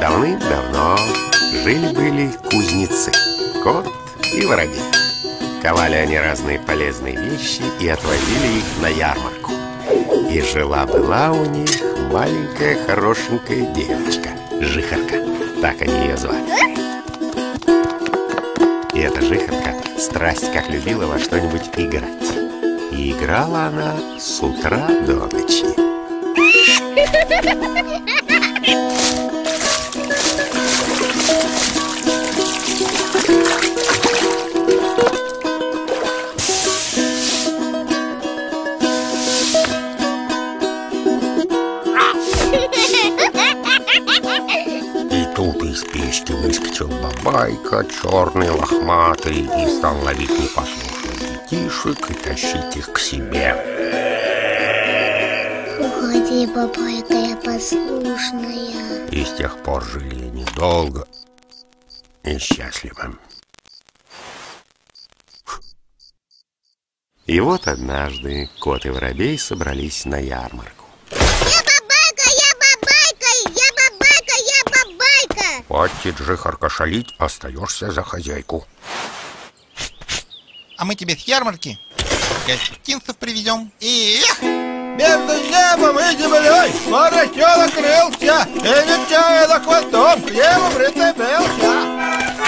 Давным-давно жили-были кузнецы, кот и воробей. Ковали они разные полезные вещи и отвозили их на ярмарку. И жила-была у них маленькая хорошенькая девочка, Жихарка. Так они ее звали. И эта Жихарка страсть как любила во что-нибудь играть. И играла она с утра до ночи. Тут из печки выскочил бабайка, черный, лохматый, и стал ловить непослушных детишек и тащить их к себе. Уходи, бабайка, я послушная. И с тех пор жили они долго и счастливо. И вот однажды кот и воробей собрались на ярмарку. Хватит, Жихарка, шалить, остаешься за хозяйку. А мы тебе с ярмарки гостинцев привезем. И между небом и землей поросенок крылся, и летя за хвостом к небу прицепился.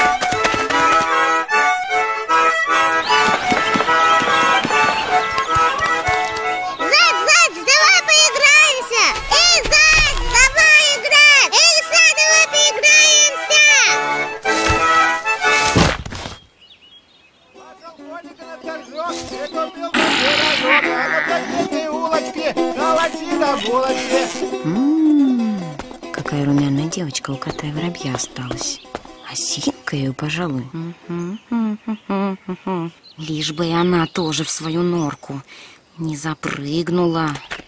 Какая румяная девочка у кота и воробья осталась. А синька ее, пожалуй. Лишь бы и она тоже в свою норку не запрыгнула.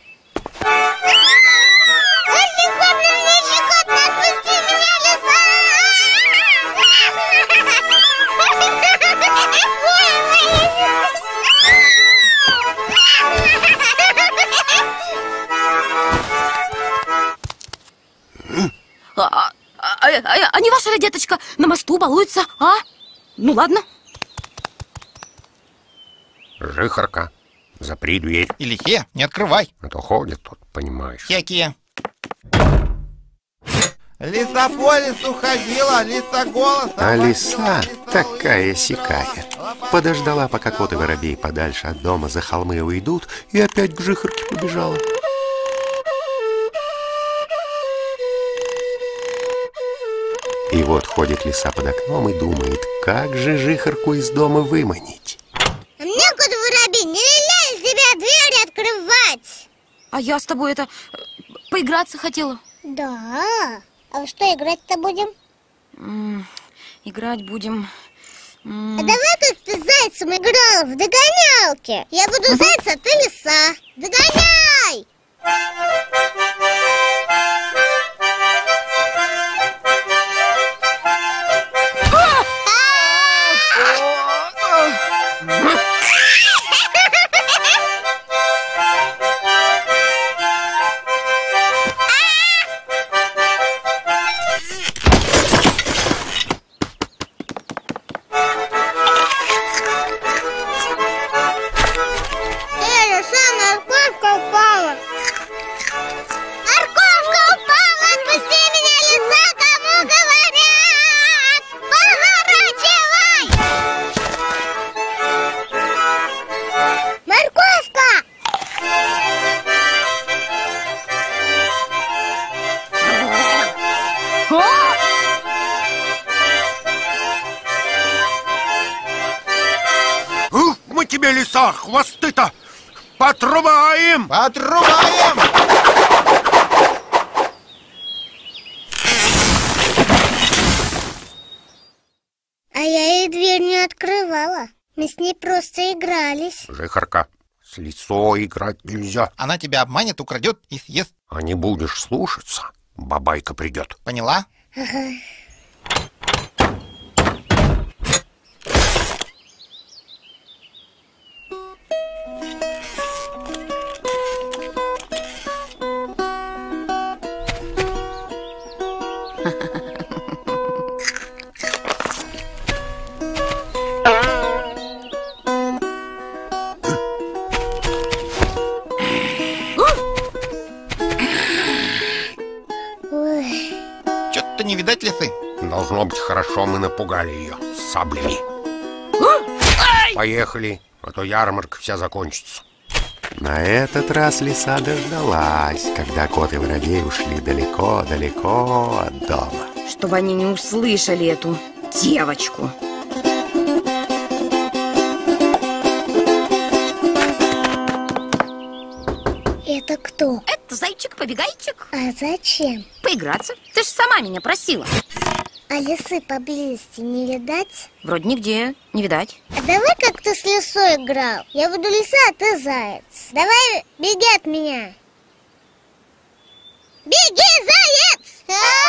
А не ваша ли деточка на мосту балуется, а? Ну ладно. Жихарка, запри дверь. И лихе, не открывай. А то ходят тут, понимаешь. Всякие. Лиса по лесу ходила, лиса голос. А лиса такая-сякая подождала, пока кот и воробей подальше от дома за холмы уйдут, и опять к Жихарке побежала. И вот ходит лиса под окном и думает, как же Жихарку из дома выманить. Мне, кот-воробей, не велели тебя дверь открывать. А я с тобой поиграться хотела. Да? А во что играть-то будем? Играть будем... А давай как ты с зайцем играла в догонялки. Я буду зайца, а ты лиса. Догоняй! Тебе, лиса, хвосты-то потрубаем! Потрубаем! А я ей дверь не открывала. Мы с ней просто игрались. Жихарка, с лисой играть нельзя. Она тебя обманет, украдет и съест. А не будешь слушаться, бабайка придет. Поняла? Ага. не видать лисы. Должно быть, хорошо мы напугали ее саблями. Поехали, а то ярмарка вся закончится. На этот раз лиса дождалась, когда кот и воробей ушли далеко-далеко от дома. Чтобы они не услышали эту девочку. Это кто? Это зайчик-побегайчик. А зачем? Поиграться. Ты же сама меня просила. А лисы поблизости не видать? Вроде нигде не видать. А давай как ты с лисой играл. Я буду лиса, а ты заяц. Давай беги от меня. Беги, заяц!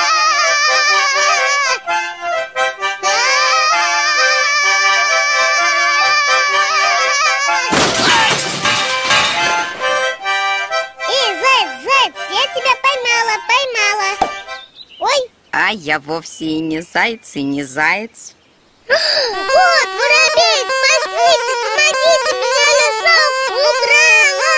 Эй, заяц, я тебя поймала. Ой. А я вовсе и не заяц, и не заяц. Вот, воробей, спасите, помогите, меня лиса украла!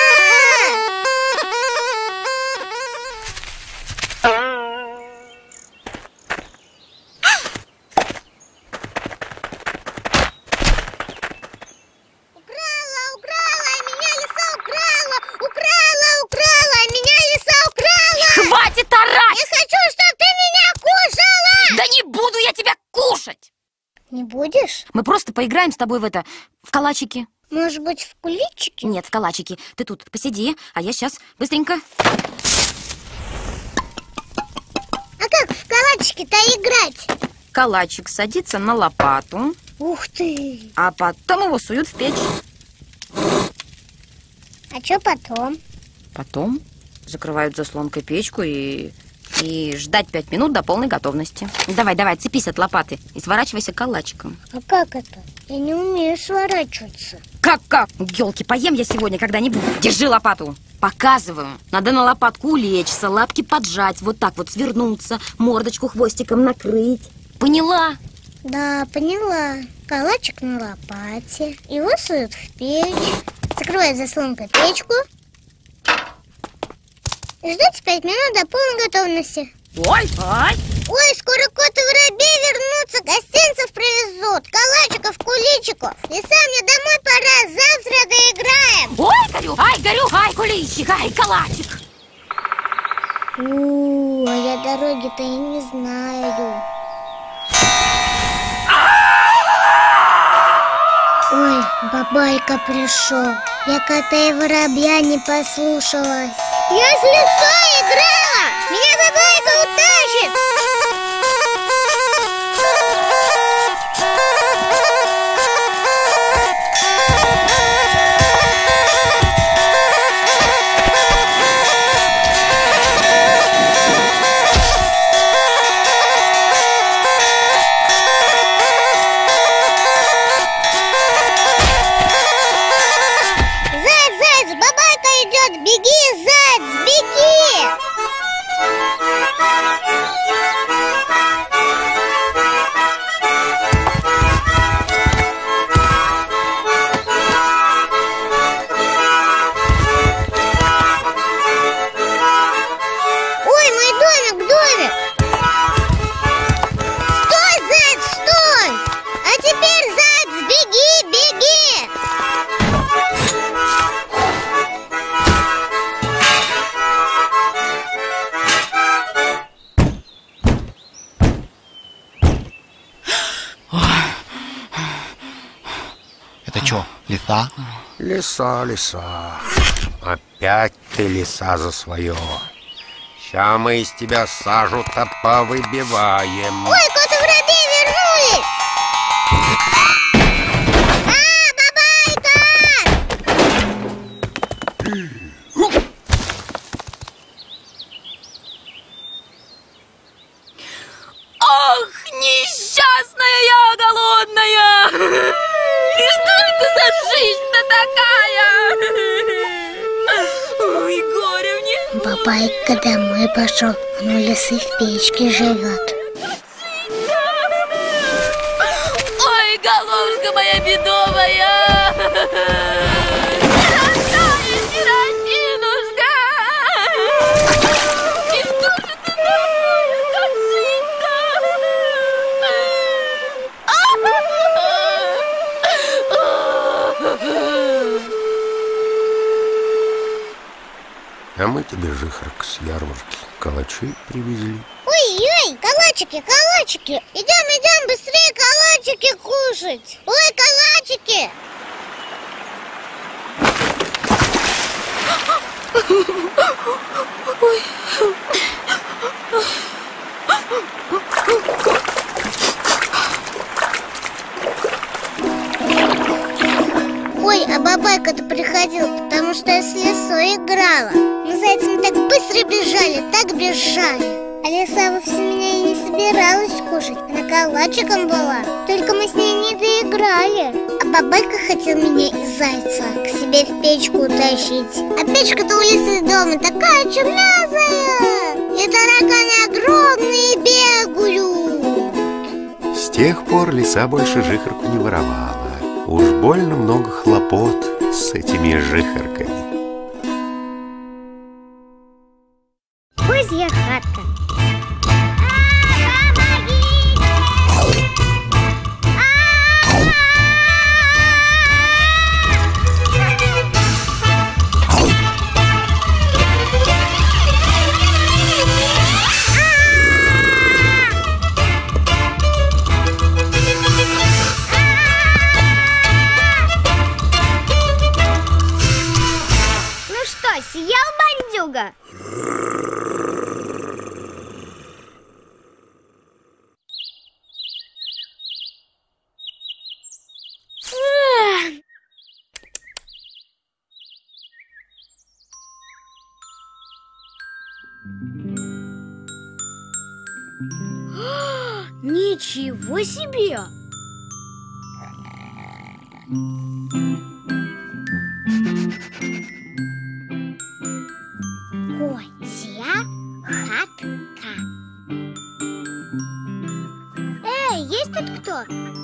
Украла, меня лиса украла, меня лиса украла! Хватит орать! Я хочу, чтобы ты меня кушала! Да не буду я тебя кушать! Не будешь? Мы просто поиграем с тобой в калачики. Может быть, в куличики? Нет, в калачики. Ты тут посиди, а я сейчас быстренько. А как в калачики-то играть? Калачик садится на лопату, Ух ты! а потом его суют в печь. А что потом? Потом закрывают заслонкой печку и ждать 5 минут до полной готовности. Давай, цепись от лопаты и сворачивайся калачиком. А как это? Я не умею сворачиваться. Как? Ёлки, поем я сегодня когда-нибудь. Держи лопату. Показываю. Надо на лопатку улечься, лапки поджать, вот так вот свернуться, мордочку хвостиком накрыть. Поняла? Да, поняла. Калачик на лопате. Его суют в печь. Закрывают заслонкой печку. И ждать 5 минут до полной готовности. Ой, Ой, скоро кот и воробей вернутся, гостинцев привезут, калачиков, куличиков. Лиса, мне домой пора, завтра доиграем. Ой, горю, ай, куличик, ай, калачик. А я дороги-то и не знаю. Ой, бабайка пришел. Я кота и воробья не послушалась. Я с лисой играла! Меня бабайка утащит! Заяц, бабайка идет! Беги, заяц, беги! Ой, мой домик! Стой, заяц, стой! А теперь, заяц, беги! Это что, лиса? Лиса, опять ты, лиса, за свое. Ща мы из тебя сажу-то повыбиваем. Ой, кот и воробей вернулись! Бабайка! Ох, несчастная я голодная! И что это за жизнь-то такая? Ой, горе мне! Бабайка домой пошел, он у лисы в печке живет. Ой, головушка моя бедовая! Родная сиротинушка! И что же ты такое, как жить-то? мы тебе, Жихарка, с ярмарки калачи привезли. Ой-ой, калачики, калачики. Идем, быстрее калачики кушать. Ой, калачики. Ой, а бабайка-то приходила, потому что я с Лисой играла. Мы с зайцем так быстро бежали. А Лиса вовсе меня и не собиралась кушать. Она калачиком была. Только мы с ней не доиграли. А бабайка хотел меня и зайца к себе в печку утащить. А печка-то у Лисы дома такая чумазая. И тараканы огромные бегают. С тех пор Лиса больше Жихарку не воровала. Уж больно много хлопот с этими жихарками. Козья хатка. Съел бандюга? Ничего себе! Козья хатка. Эй, есть тут кто?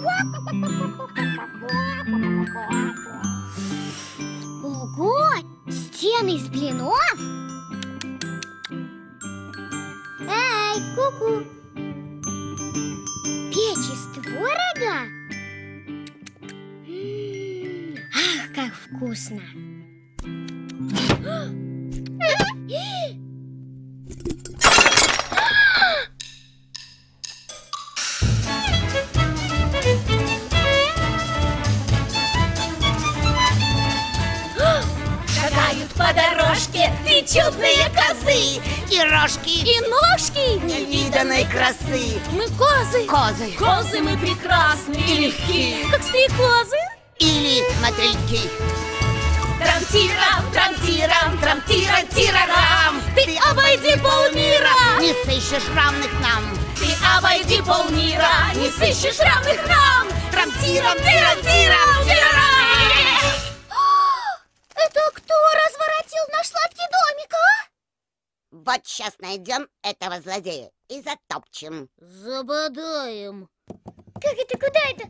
Ого, стены из блинов? Эй, ку-ку. Печь из творога? Ах, как вкусно. Шагают по дорожке три чудные козы, и рожки, и ножки невиданной красы. Мы козы, козы мы прекрасны и легки, как стрекозы Или мотыльки. Трам-тирам, трам-тирам, трам-тирам-тирарам. Ты обойди полмира, Не сыщешь равных нам. ты обойди полмира, не сыщешь равных нам. Трам-тирам, тирам-тирам, тирарам. Это кто разворотил наш сладкий домик, а? Вот сейчас найдем этого злодея и затопчем. Забодаем. Как это, куда это?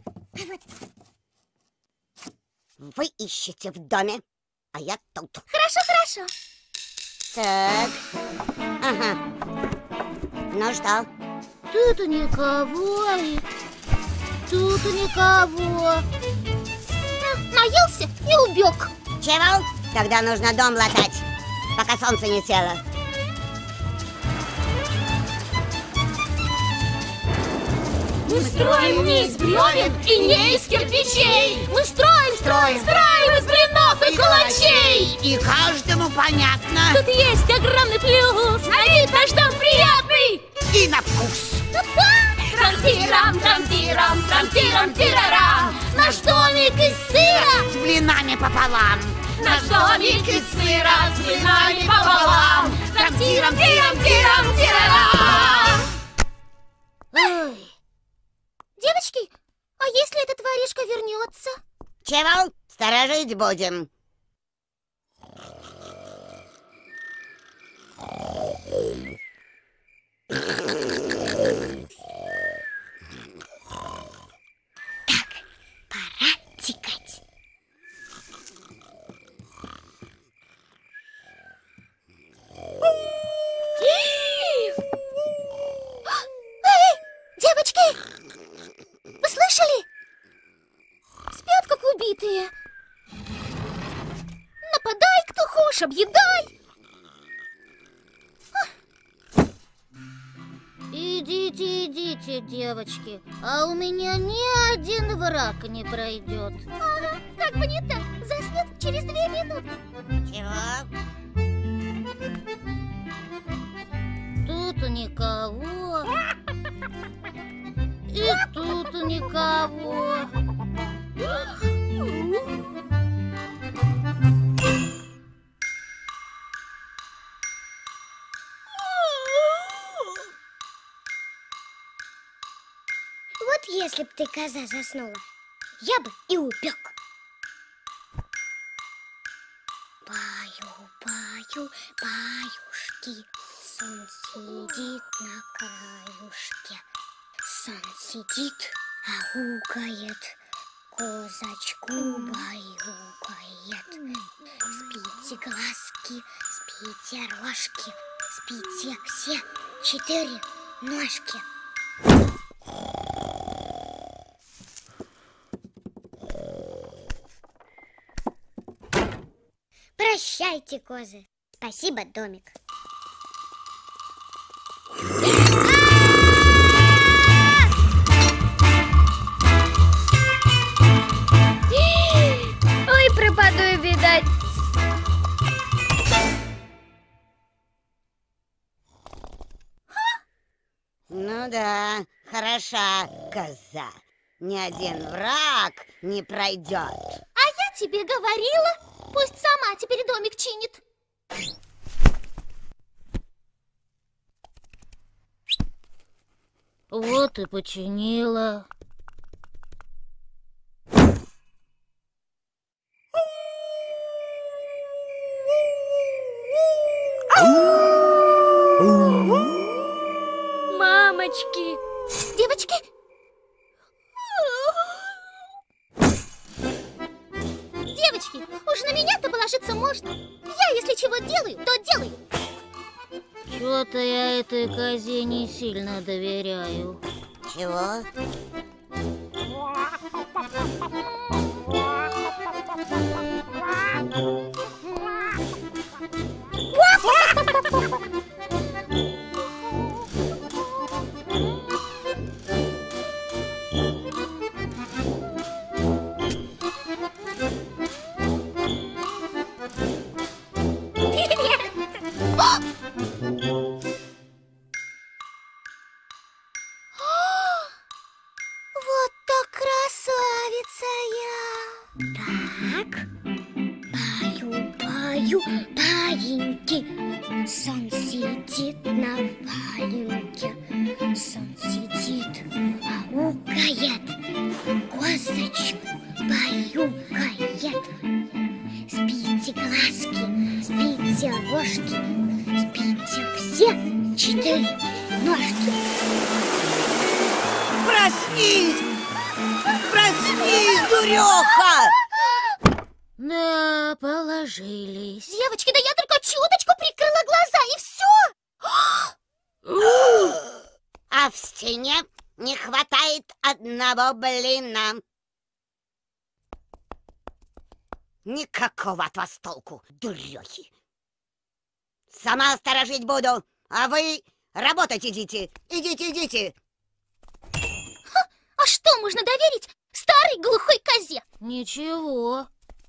Вы ищете в доме, а я тут. Хорошо, хорошо. Так. Ага. Ну что? Тут никого. Тут никого. Наелся и убег. Чего? Тогда нужно дом латать, пока солнце не село. Мы строим не из бревен и не из кирпичей. Мы строим из блинов и калачей. И каждому понятно. Тут есть огромный плюс. На вид наш дом приятный. И на вкус. Трам-тирам, трам-тирам, трам-тирам, тирарам. Наш домик из сыра. С блинами пополам. Наш домик из сыра с блинами пополам. Трам-тирам, тирам, тирам, тирарам. Ой. Девочки, а если этот воришка вернется? Чего? Сторожить будем. Пора тикать. Эй, девочки! Вы слышали? Спят, как убитые. Нападай, кто хочешь, объедай. Идите, идите, девочки, а у меня ни один враг не пройдет. Ага, как бы не так, заснет через 2 минуты. Чего? Тут никого. И тут никого. Вот если б ты, коза, заснула, я бы и упек. Баю, баю, баюшки, сон сидит на краюшке. Сон сидит, аукает, козочку баюкает. Спите, глазки, спите, рожки, спите все 4 ножки. Прощайте, козы. Спасибо, домик. Ой, пропаду и видать. Ну да, хороша коза. Ни один враг не пройдет. А я тебе говорила, пусть сама теперь домик чинит. Вот и починила. Мамочки! Девочки! Девочки, уж на меня-то положиться можно. Я, если чего делаю, то делаю. Чё-то я этой козе не сильно доверяю. Чего? Вот так красавица я. Так, баю, баю, баиньки. Сон сидит на валенке. Сон сидит, аукает, козочку баюкает. Спите, глазки, спите, рожки, спите все 4 ножки. Проснись! Проснись, дуреха! Да, положились. Девочки, да я только чуточку прикрыла глаза, и все. А в стене не хватает одного блина. Никакого от вас толку, дурехи. Сама сторожить буду, а вы работать идите. Идите, идите. А что можно доверить старой глухой козе? Ничего.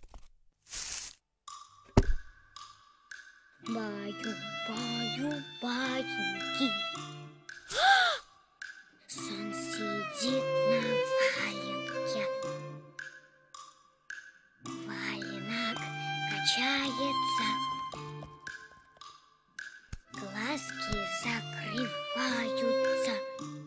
Баю, баю, баюки. Сон сидит на валенке. Валенок качается. Глазки закрываются.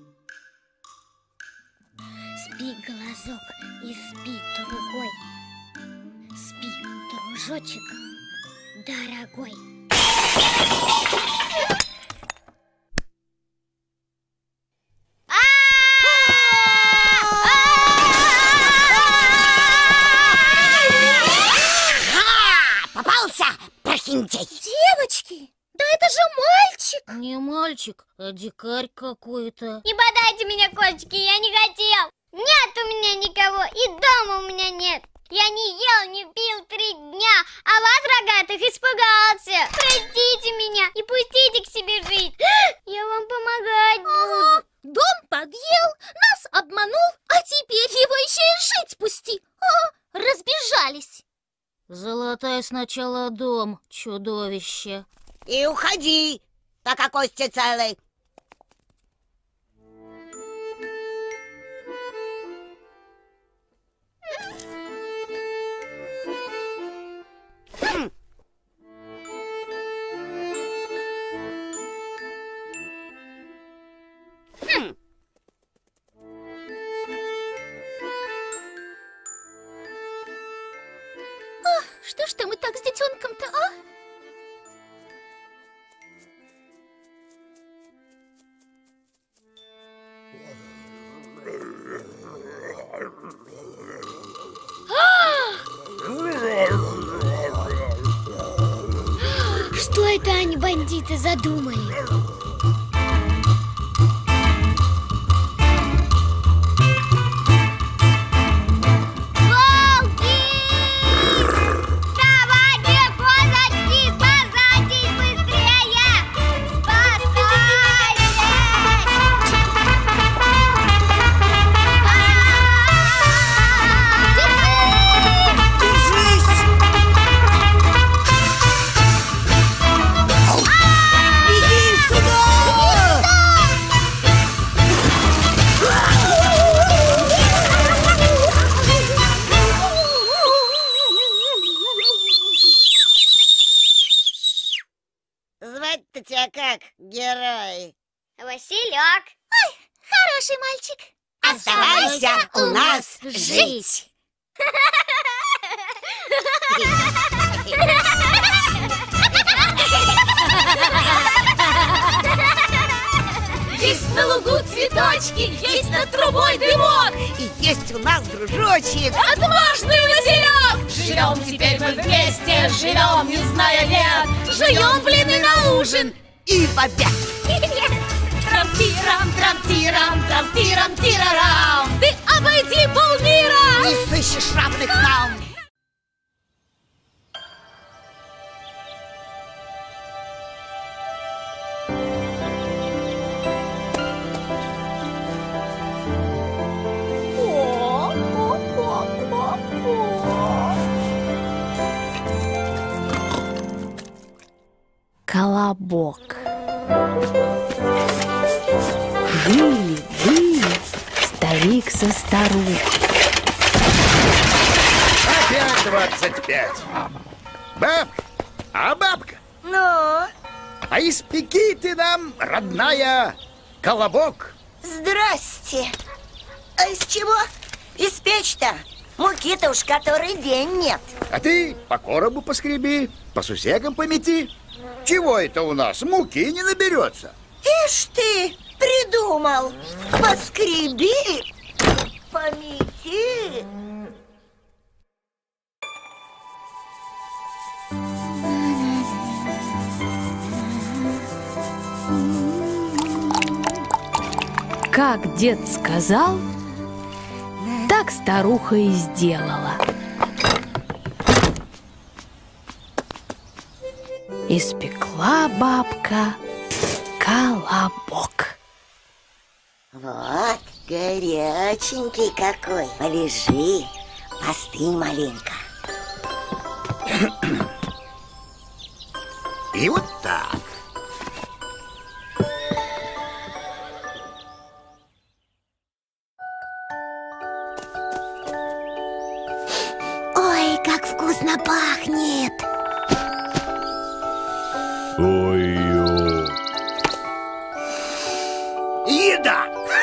Спи, глазок, и спи, другой. Спи, дружочек, дорогой. Попался, прохиндей. Девочки, да это же мальчик. Не мальчик, а дикарь какой-то. Не бодайте меня, кошечки, я не хотел. Нет у меня никого, и дома у меня нет. Я не ел, не пил 3 дня, а вас, рогатых, испугался. Простите меня и пустите к себе жить. Я вам помогать буду. сначала дом, чудовище. И уходи, пока кости целы. Что ж там и так с детенком-то, а? Что это они, бандиты, задумали? Звать-то тебя как, герой? Василек. Ой, хороший мальчик. Оставайся у нас жить. Есть на лугу цветочки, есть над трубой дымок. И есть у нас, дружочек, Отважный Василек! Живем теперь мы вместе, живем, не зная лет. Жуем блины на ужин. и в обед. Трам-тирам, трам-тирам, трам-тирам, тирарам. Ты обойди полмира! Не сыщешь равных нам. Колобок. Жили-были старик со старухой. Опять 25. Бабка, бабка, Ну? а испеки ты нам, родная, колобок. Здрасте. А из чего испечь-то? Муки-то уж который день нет. А ты по коробу поскреби, по сусекам помети. Чего это у нас? Муки не наберется. Ишь ты, придумал. Поскреби, помети. Как дед сказал, так старуха и сделала. Испекла бабка колобок. Вот, горяченький какой. Полежи, остынь маленько. И вот так. Ой, как вкусно пахнет. Ой-ой. Еда!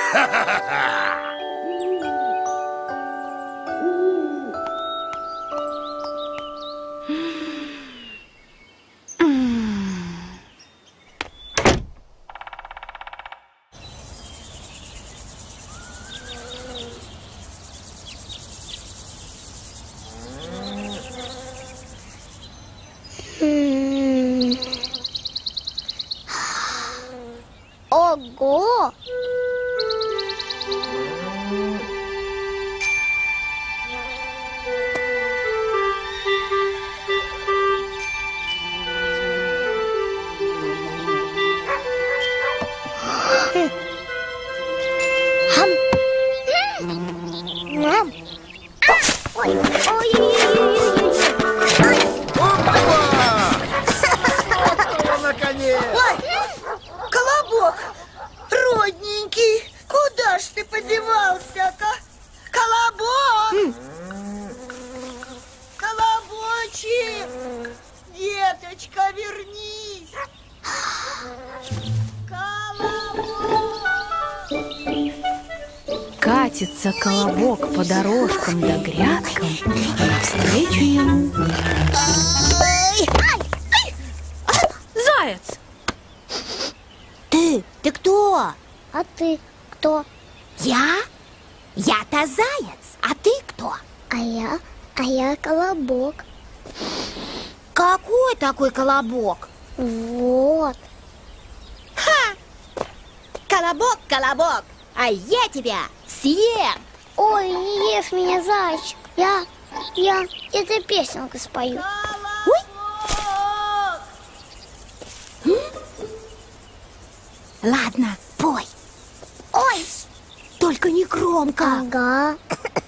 Ого! Мам! Ой, ой, ой, ой, ой, ой. Катится колобок по дорожкам да грядкам, а навстречу ему заяц. Ты кто? А ты кто? Я-то заяц, а ты кто? А я колобок. Какой такой колобок? Вот. Колобок, колобок, а я тебя съем. Ой, не ешь меня, зайчик. Я эту песенку спою. Ладно, пой. Ой, Только не громко. ага.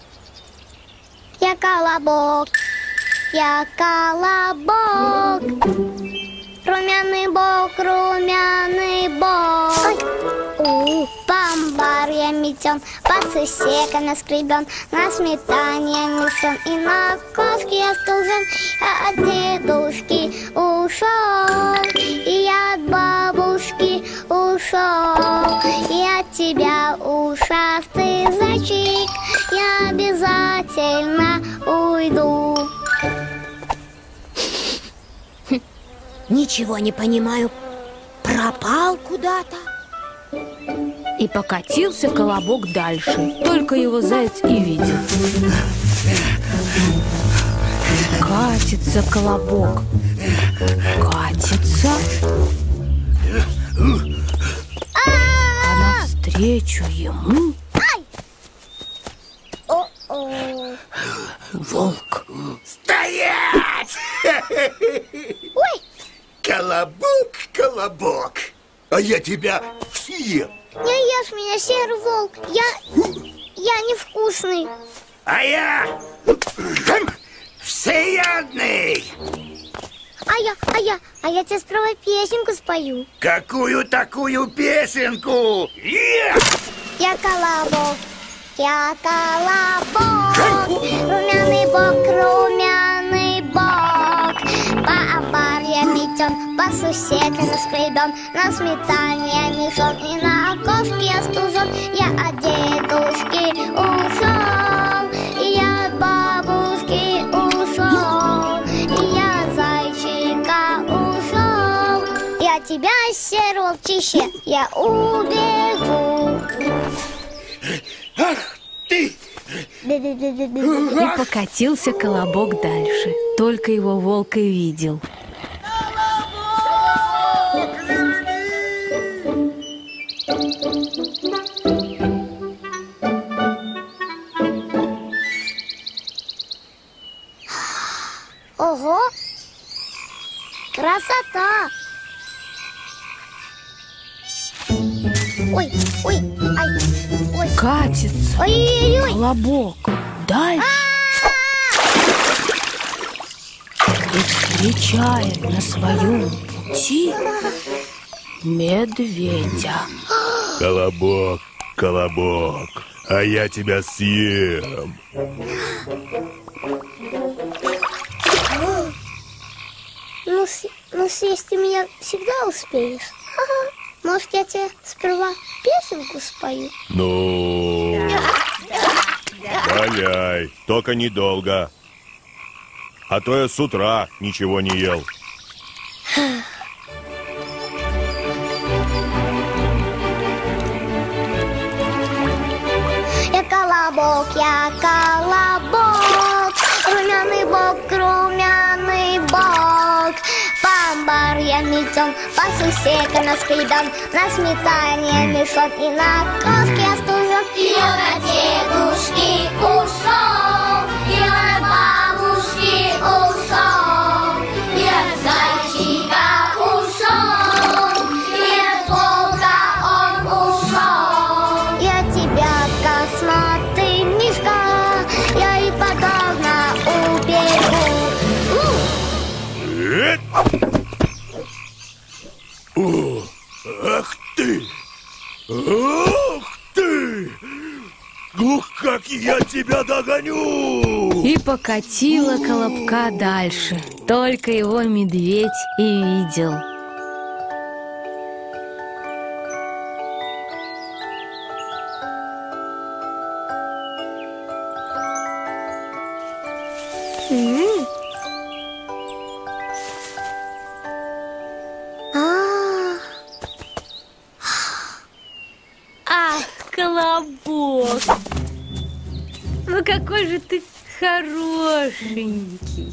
Я колобок, я колобок. Румяный бок, румяный бок. По амбарьям метен, по сусекам наскребен, на сметане мешен и на ковке остужен. Я от дедушки ушел, и я от бабушки ушел, и от тебя, ушастый зайчик, я обязательно уйду. Ничего не понимаю. Пропал куда-то. И покатился колобок дальше. Только его заяц и видел. Катится колобок. Катится. А навстречу ему волк. Стоять! Ой! Колобок, колобок, а я тебя съем. Не ешь меня, серый волк. Я невкусный. А я всеядный. А я тебе справа песенку спою. Какую такую песенку? Я колобок, я колобок. Румяный бок, румяный бок. По амбарьям метен, по сусекам наскребен, на сметане мешен и на окошке остужен. Я от дедушки ушел, и я от бабушки ушел, и я от зайчика ушел, и от тебя, серый волчище, я убегу. Ах ты! И покатился колобок дальше. Только его волк и видел. Ого! Красота! Ой, ай, ой. Катится Ой-ой-ой! колобок дальше. И встречает на своем пути медведя. Колобок, колобок, а я тебя съем. Ну, съесть ты меня всегда успеешь. Ага. Может, я тебе сперва песенку спою? Ну, валяй, только недолго. А то я с утра ничего не ел. Я колобок, румяный бок, по амбарьям метен, по сусекам наскребен, на сметане мешен и на кошке остужен. Я от дедушки ушел, я от бабушки ушел, я от зайчика ушел, и от волка он ушел. Я тебя, косматый мишка, я и подавно убегу. О, ах ты! Ах ты! Ух, как я тебя догоню! И покатила колобка дальше. Только его медведь и видел. Ах, Колобок! Ну какой же ты хорошенький!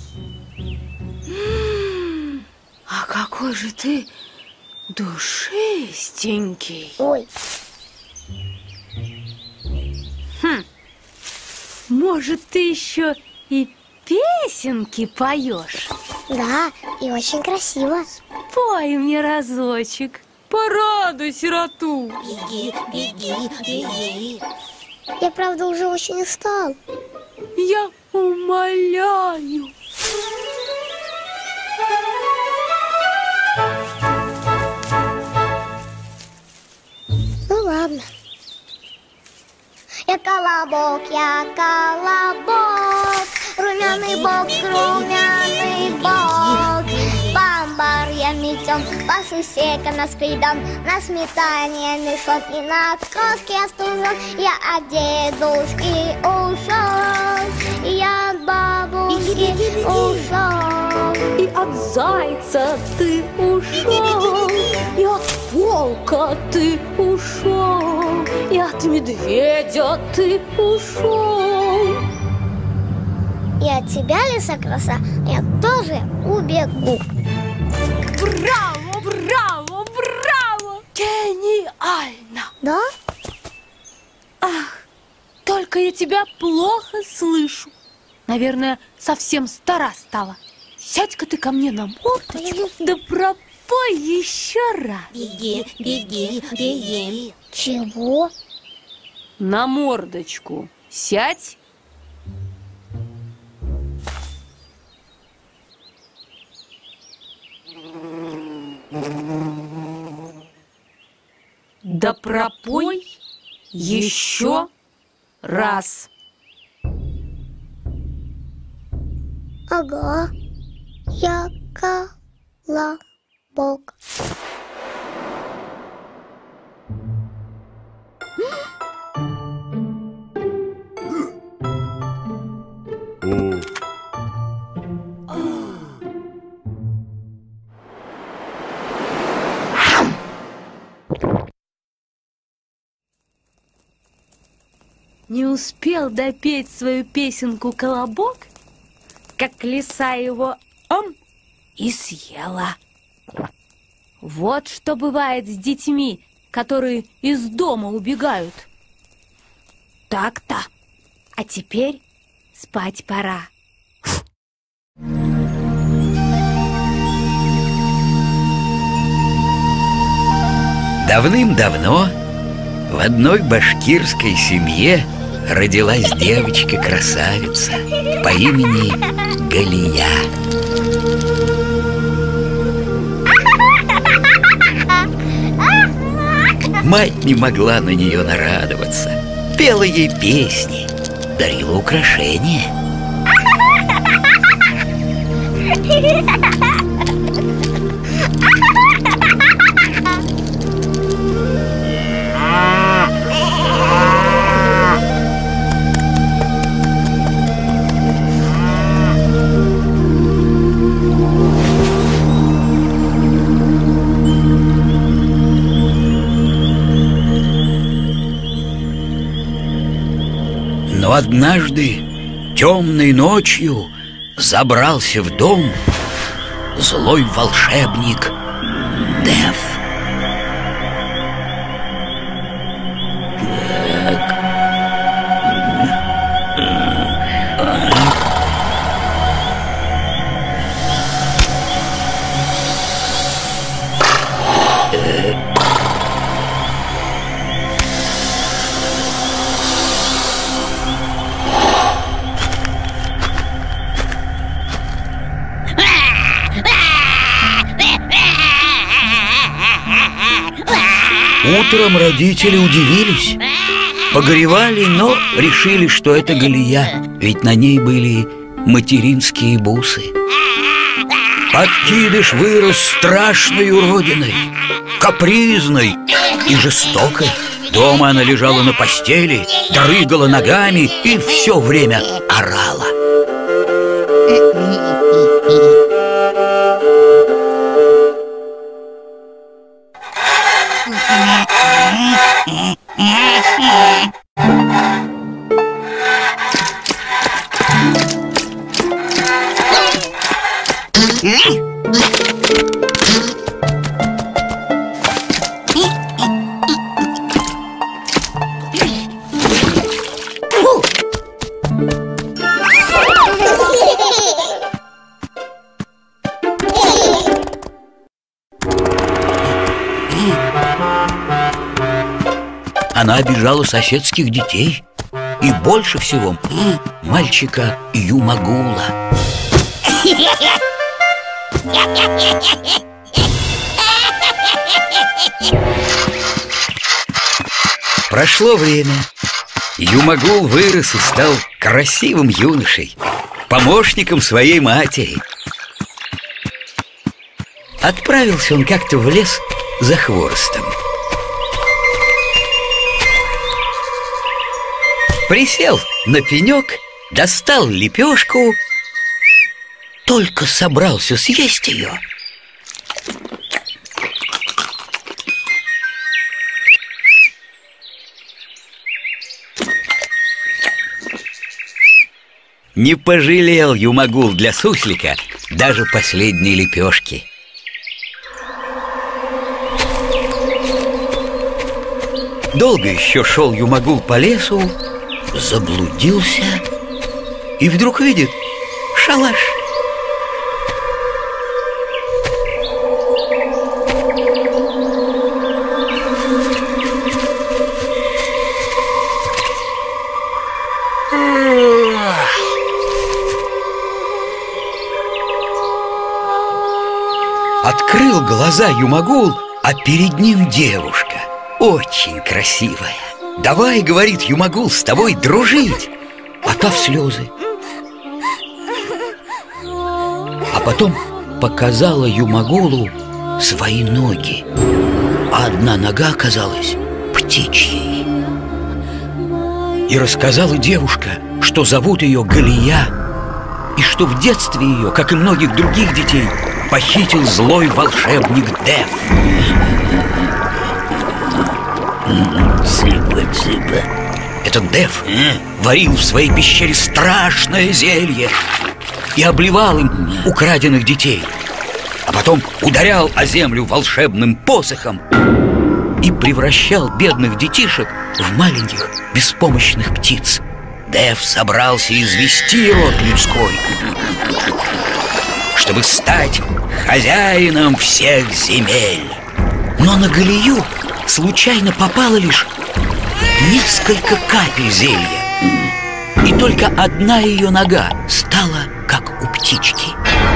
А какой же ты душистенький! Ой. Может, ты еще и песенки поешь? Да, и очень красиво. Пой мне разочек. Порадуй сироту. Беги, беги, беги. Я, правда, уже очень устал. Я умоляю. Ну ладно. Я колобок, румяный бок, бамбар я метем, по сусекам нас придем, на сметане мешок и на крошке остужен. Я от дедушки ушел, и я от бабушки ушел, И от зайца ты ушел, и от волка ты ушел, и от медведя ты ушел. и от тебя, лиса-краса, я тоже убегу. Браво, браво, браво! Гениально! Да? Ах, только я тебя плохо слышу. Наверное, совсем стара стала. Сядь-ка ты ко мне на мордочку, да пропой еще раз. Беги, беги, беги. Чего? На мордочку сядь. Да пропой еще раз. Ага, я колобок. Не успел допеть свою песенку Колобок, как лиса его и съела. Вот что бывает с детьми, которые из дома убегают. Так-то. А теперь спать пора. Давным-давно в одной башкирской семье родилась девочка-красавица по имени Галия. Мать не могла на нее нарадоваться, пела ей песни, дарила украшения. Но однажды темной ночью забрался в дом злой волшебник Деф. Утром родители удивились, погоревали, но решили, что это Галия, ведь на ней были материнские бусы. Подкидыш вырос страшной уродиной, капризной и жестокой. Дома она лежала на постели, дрыгала ногами и все время орала. Она обижала соседских детей и больше всего мальчика Юмагула. Прошло время. Юмагул вырос и стал красивым юношей, помощником своей матери. Отправился он как-то в лес за хворостом. Присел на пенек, достал лепешку, только собрался съесть ее. Не пожалел Юмагул для суслика даже последней лепешки. Долго еще шел Юмагул по лесу, заблудился и вдруг видит шалаш. Открыл глаза Юмагул, а перед ним девушка, очень красивая. «Давай, — говорит Юмагул, — с тобой дружить!» А та в слезы. А потом показала Юмагулу свои ноги, а одна нога оказалась птичьей. И рассказала девушка, что зовут ее Галия, и что в детстве ее, как и многих других детей, похитил злой волшебник Дев. Цыба. Этот Дев варил в своей пещере страшное зелье и обливал им украденных детей, а потом ударял о землю волшебным посохом и превращал бедных детишек в маленьких беспомощных птиц. Дев собрался извести род людской, чтобы стать хозяином всех земель. Но на Галию случайно попало лишь несколько капель зелья, и только одна ее нога стала как у птички.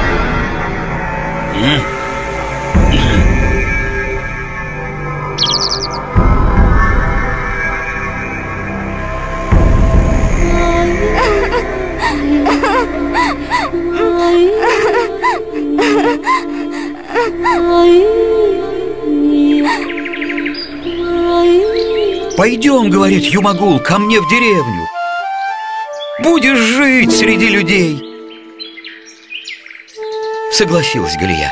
«Пойдем, — говорит Юмагул, — ко мне в деревню. Будешь жить среди людей». Согласилась Галия.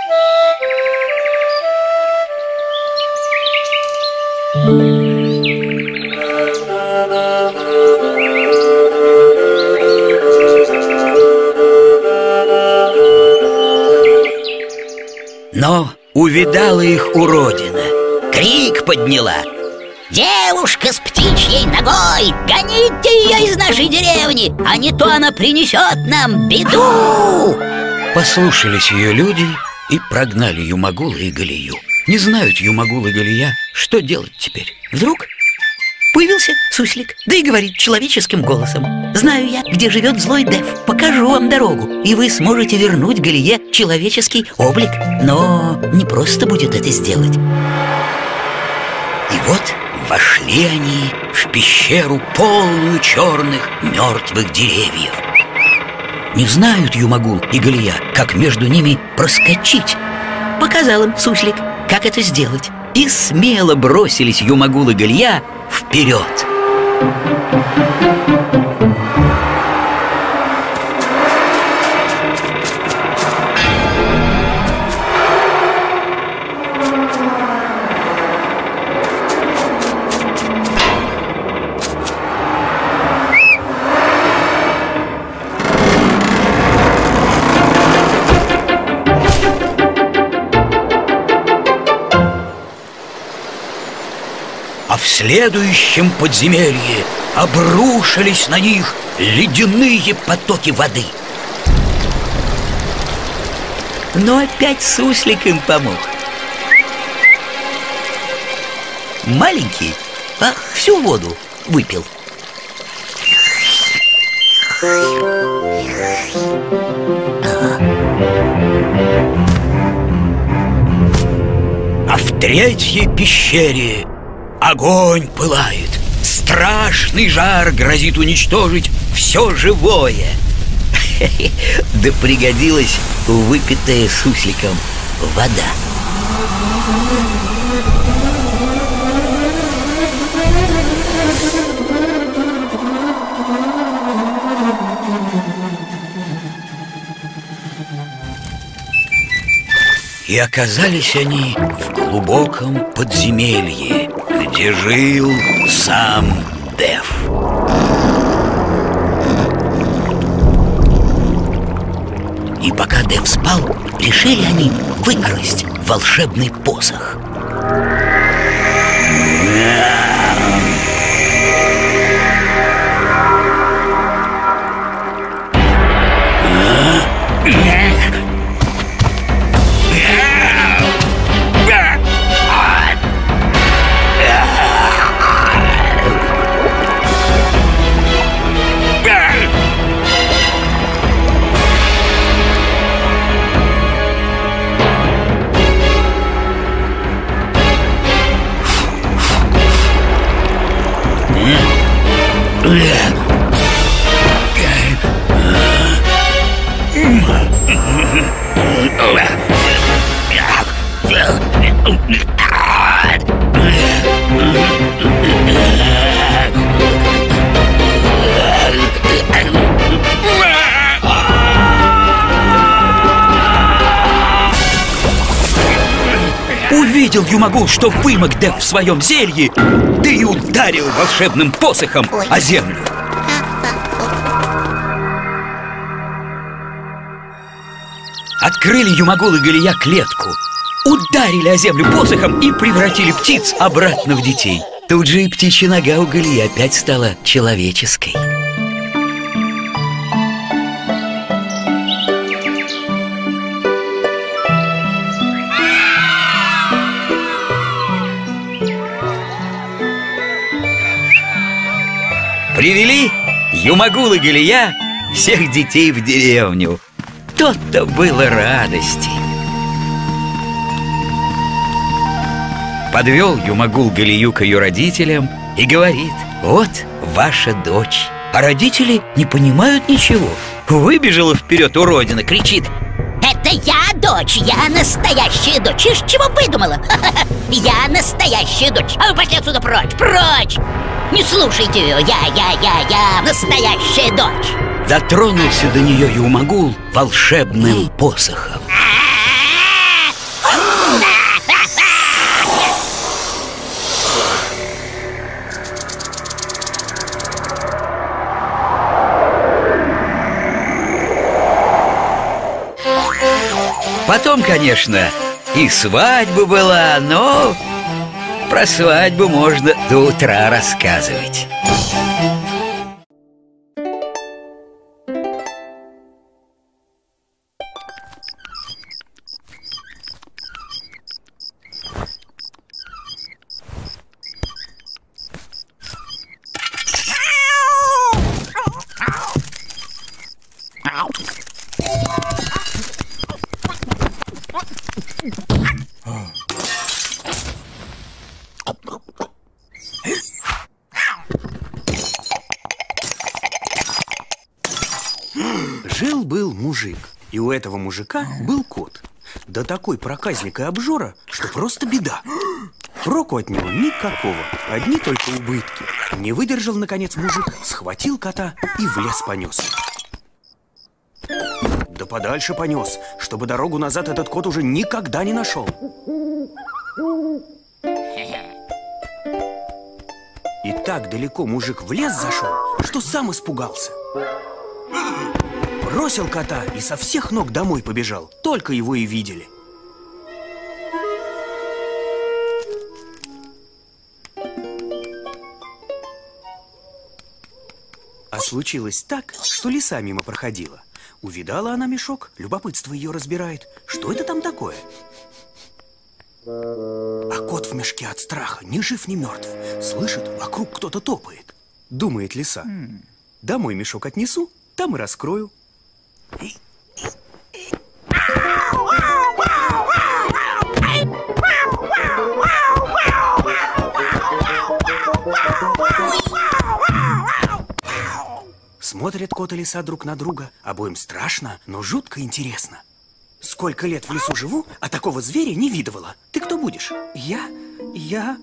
Но увидала их уродина, крик подняла: «Девушка с птичьей ногой! Гоните ее из нашей деревни, а не то она принесет нам беду!» Послушались ее люди и прогнали Юмагула и Галию. Не знают Юмагул и Галия, что делать теперь. Вдруг появился суслик, да и говорит человеческим голосом: «Знаю я, где живет злой Дев. Покажу вам дорогу, и вы сможете вернуть Галие человеческий облик. Но не просто будет это сделать». И вот вошли они в пещеру, полную черных мертвых деревьев. Не знают Юмагул и Галия, как между ними проскочить. Показал им суслик, как это сделать. И смело бросились Юмагул и Галия вперед. А в следующем подземелье обрушились на них ледяные потоки воды. Но опять суслик им помог. Маленький, всю воду выпил. А в третьей пещере огонь пылает. Страшный жар грозит уничтожить все живое. Да пригодилась выпитая сусликом вода. И оказались они в глубоком подземелье, где жил сам Деф. И пока Деф спал, решили они выкрасть волшебный посох. Увидел Юмагул, что вымок Деф в своем зелье, да и ударил волшебным посохом о землю. Открыли Юмагул и Галия клетку, ударили о землю посохом и превратили птиц обратно в детей. Тут же и птичья нога у Галии опять стала человеческой. Привели Юмагул и Галия всех детей в деревню. То-то было радости. Подвел Юмагул Галию к ее родителям и говорит: вот ваша дочь. А родители не понимают ничего. Выбежала вперед уродина, кричит: это я дочь, я настоящая дочь. Из чего выдумала? Я настоящая дочь. А вы пошли отсюда прочь, прочь. Не слушайте ее, я настоящая дочь. Дотронулся до нее Юмагул волшебным посохом. Потом, конечно, и свадьба была, но про свадьбу можно до утра рассказывать. Жил-был мужик, и у этого мужика был кот. Да такой проказник и обжора, что просто беда. Проку от него никакого, одни только убытки. Не выдержал, наконец, мужик, схватил кота и в лес понес. Да подальше понес, чтобы дорогу назад этот кот уже никогда не нашел. И так далеко мужик в лес зашел, что сам испугался. Бросил кота и со всех ног домой побежал. Только его и видели. случилось так, что лиса мимо проходила. Увидала она мешок, любопытство ее разбирает. Что это там такое? А кот в мешке от страха ни жив, ни мертв. Слышит, вокруг кто-то топает. Думает лиса: домой мешок отнесу, там и раскрою. Смотрят кот и лиса друг на друга. Обоим страшно, но жутко интересно. Сколько лет в лесу живу, а такого зверя не видывала. Ты кто будешь? Я...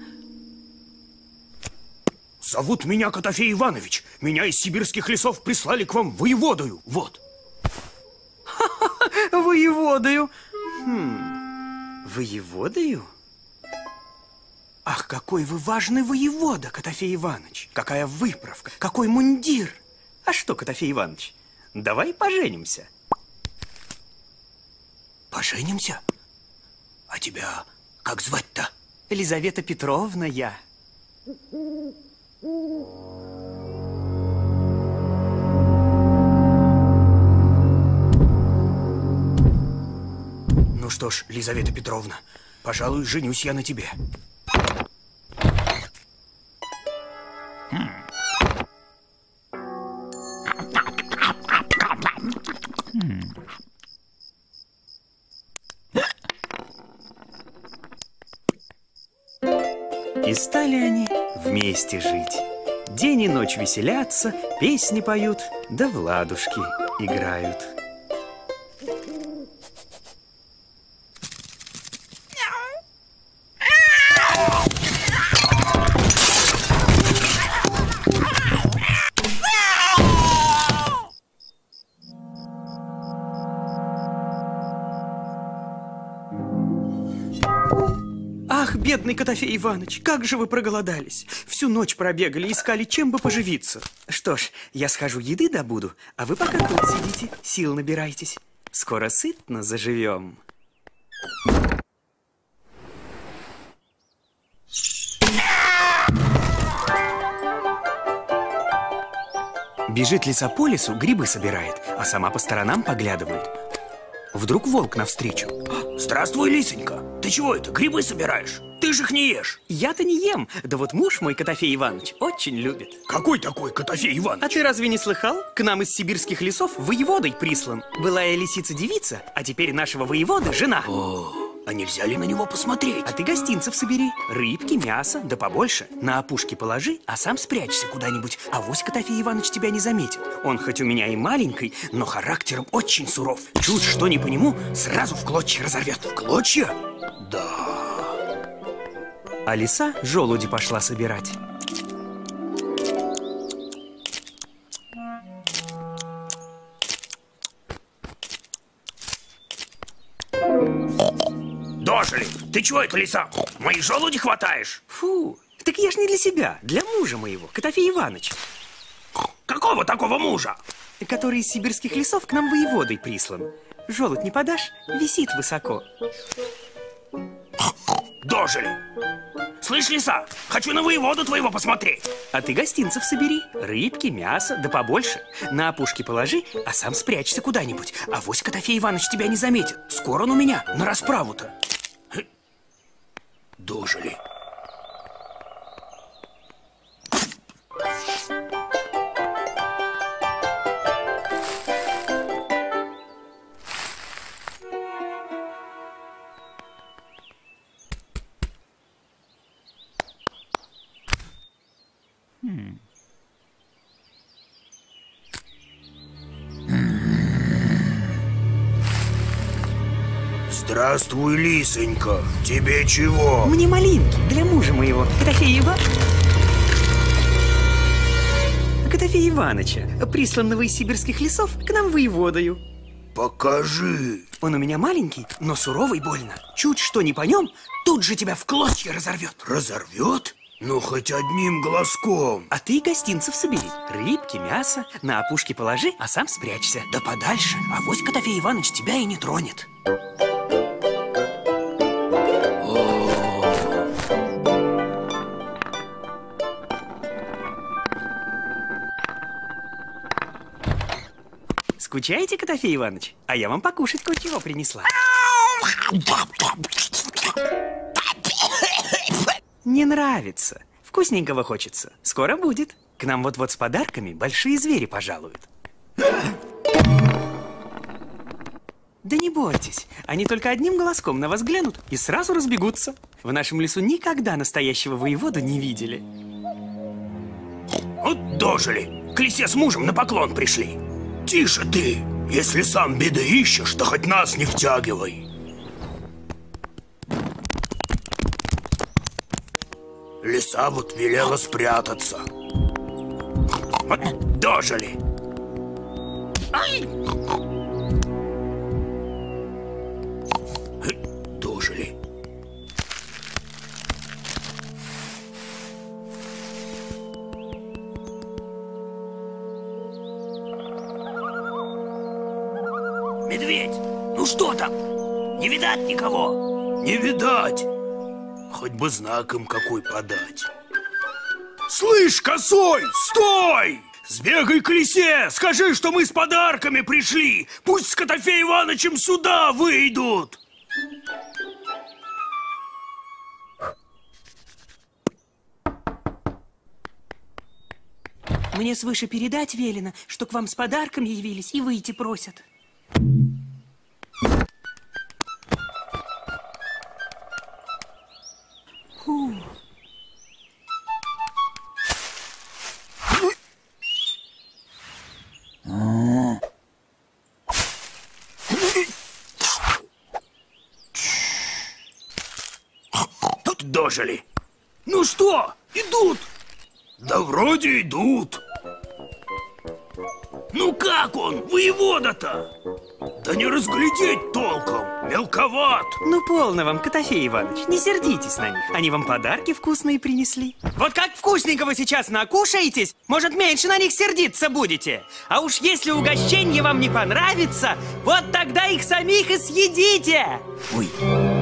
Зовут меня Котофей Иванович. Меня из сибирских лесов прислали к вам воеводою. Вот. Воеводою? Воеводою? Ах, какой вы важный воевода, Котофей Иванович. Какая выправка, какой мундир. А что, Котофей Иванович, давай поженимся. Поженимся? А тебя как звать-то? Елизавета Петровна я. Ну что ж, Елизавета Петровна, пожалуй, женюсь я на тебе. И стали они вместе жить. День и ночь веселятся, песни поют, да в ладушки играют. Ах, бедный Котофей Иванович, как же вы проголодались. Всю ночь пробегали, искали, чем бы поживиться. Что ж, я схожу еды добуду, а вы пока тут сидите, сил набирайтесь. Скоро сытно заживем. Бежит лиса по лесу, грибы собирает, а сама по сторонам поглядывает. Вдруг волк навстречу. Здравствуй, лисонька. Ты чего это, грибы собираешь? Ты же их не ешь. Я-то не ем. Да вот муж мой, Котофей Иванович, очень любит. Какой такой Котофей Иванович? А ты разве не слыхал? К нам из сибирских лесов воеводой прислан. Была я лисица-девица, а теперь нашего воеводы жена. О, а нельзя ли на него посмотреть? А ты гостинцев собери. Рыбки, мясо, да побольше. На опушке положи, а сам спрячься куда-нибудь. Авось Котофей Иванович тебя не заметит. Он хоть у меня и маленький, но характером очень суров. Чуть что не по нему, сразу в клочья разорвет. В клочья? Да. А лиса желуди пошла собирать. Дожили! Ты чего это, лиса? Мои желуди хватаешь? Фу, так я ж не для себя, для мужа моего, Котофей Иванович. Какого такого мужа? Который из сибирских лесов к нам воеводой прислан. Желудь не подашь? Висит высоко. Дожили! Слышь, лиса, хочу на воеводу твоего посмотреть. А ты гостинцев собери, рыбки, мясо, да побольше. На опушке положи, а сам спрячься куда-нибудь. Авось Котофей Иванович тебя не заметит. Скоро он у меня на расправу-то. Дожили. Здравствуй, лисонька. Тебе чего? Мне малинки для мужа моего, Котофея Ивановича, присланного из сибирских лесов к нам воеводою. Покажи. Он у меня маленький, но суровый больно. Чуть что не по нем, тут же тебя в клочья разорвет. Разорвет? Ну, хоть одним глазком. А ты гостинцев собери. Рыбки, мясо, на опушке положи, а сам спрячься. Да подальше, авось Котофей Иванович тебя и не тронет. Скучаете, Котофей Иванович? А я вам покушать кое-чего принесла. Не нравится. Вкусненького хочется. Скоро будет. К нам вот-вот с подарками большие звери пожалуют. Да не бойтесь, они только одним глазком на вас глянут и сразу разбегутся. В нашем лесу никогда настоящего воеводу не видели. Вот дожили, к лисе с мужем на поклон пришли. Тише ты, если сам беды ищешь, то хоть нас не втягивай. Лиса вот велела спрятаться. Вот дожили. Ай! Дожили. Медведь, ну что там? Не видать никого? Не видать. Хоть бы знак им какой подать. Слышь, косой, стой! Сбегай к лисе, скажи, что мы с подарками пришли. Пусть с Котофеем Ивановичем сюда выйдут. Мне свыше передать велено, что к вам с подарками явились и выйти просят. Фу. Дожили. Ну что, идут? Да вроде идут. Ну как он, воевода-то? Да не разглядеть толком, мелковат. Ну полно вам, Котофей Иванович, не сердитесь на них. Они вам подарки вкусные принесли. Вот как вкусненького сейчас накушаетесь, может, меньше на них сердиться будете. А уж если угощение вам не понравится, вот тогда их самих и съедите. Ой.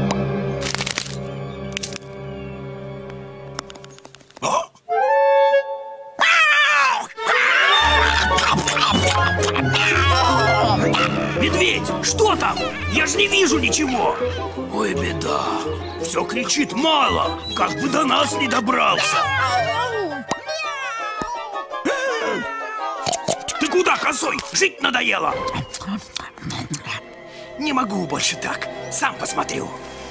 Медведь, что там? Я же не вижу ничего. Ой, беда. Все кричит мало, как бы до нас не добрался. Ты куда, косой? Жить надоело. Не могу больше так. Сам посмотрю.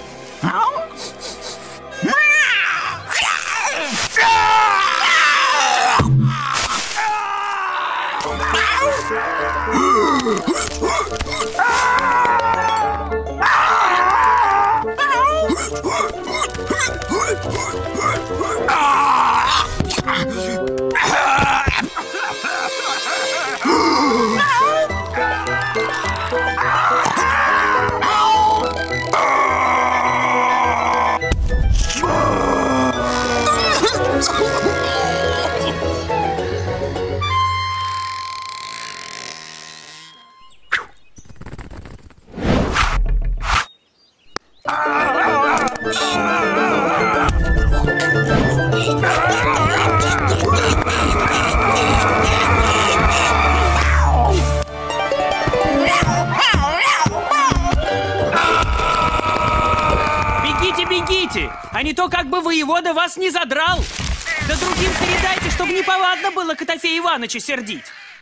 А не то как бы воевода вас не задрал. Да другим передайте, чтобы неповадно было Котофея Ивановича сердить.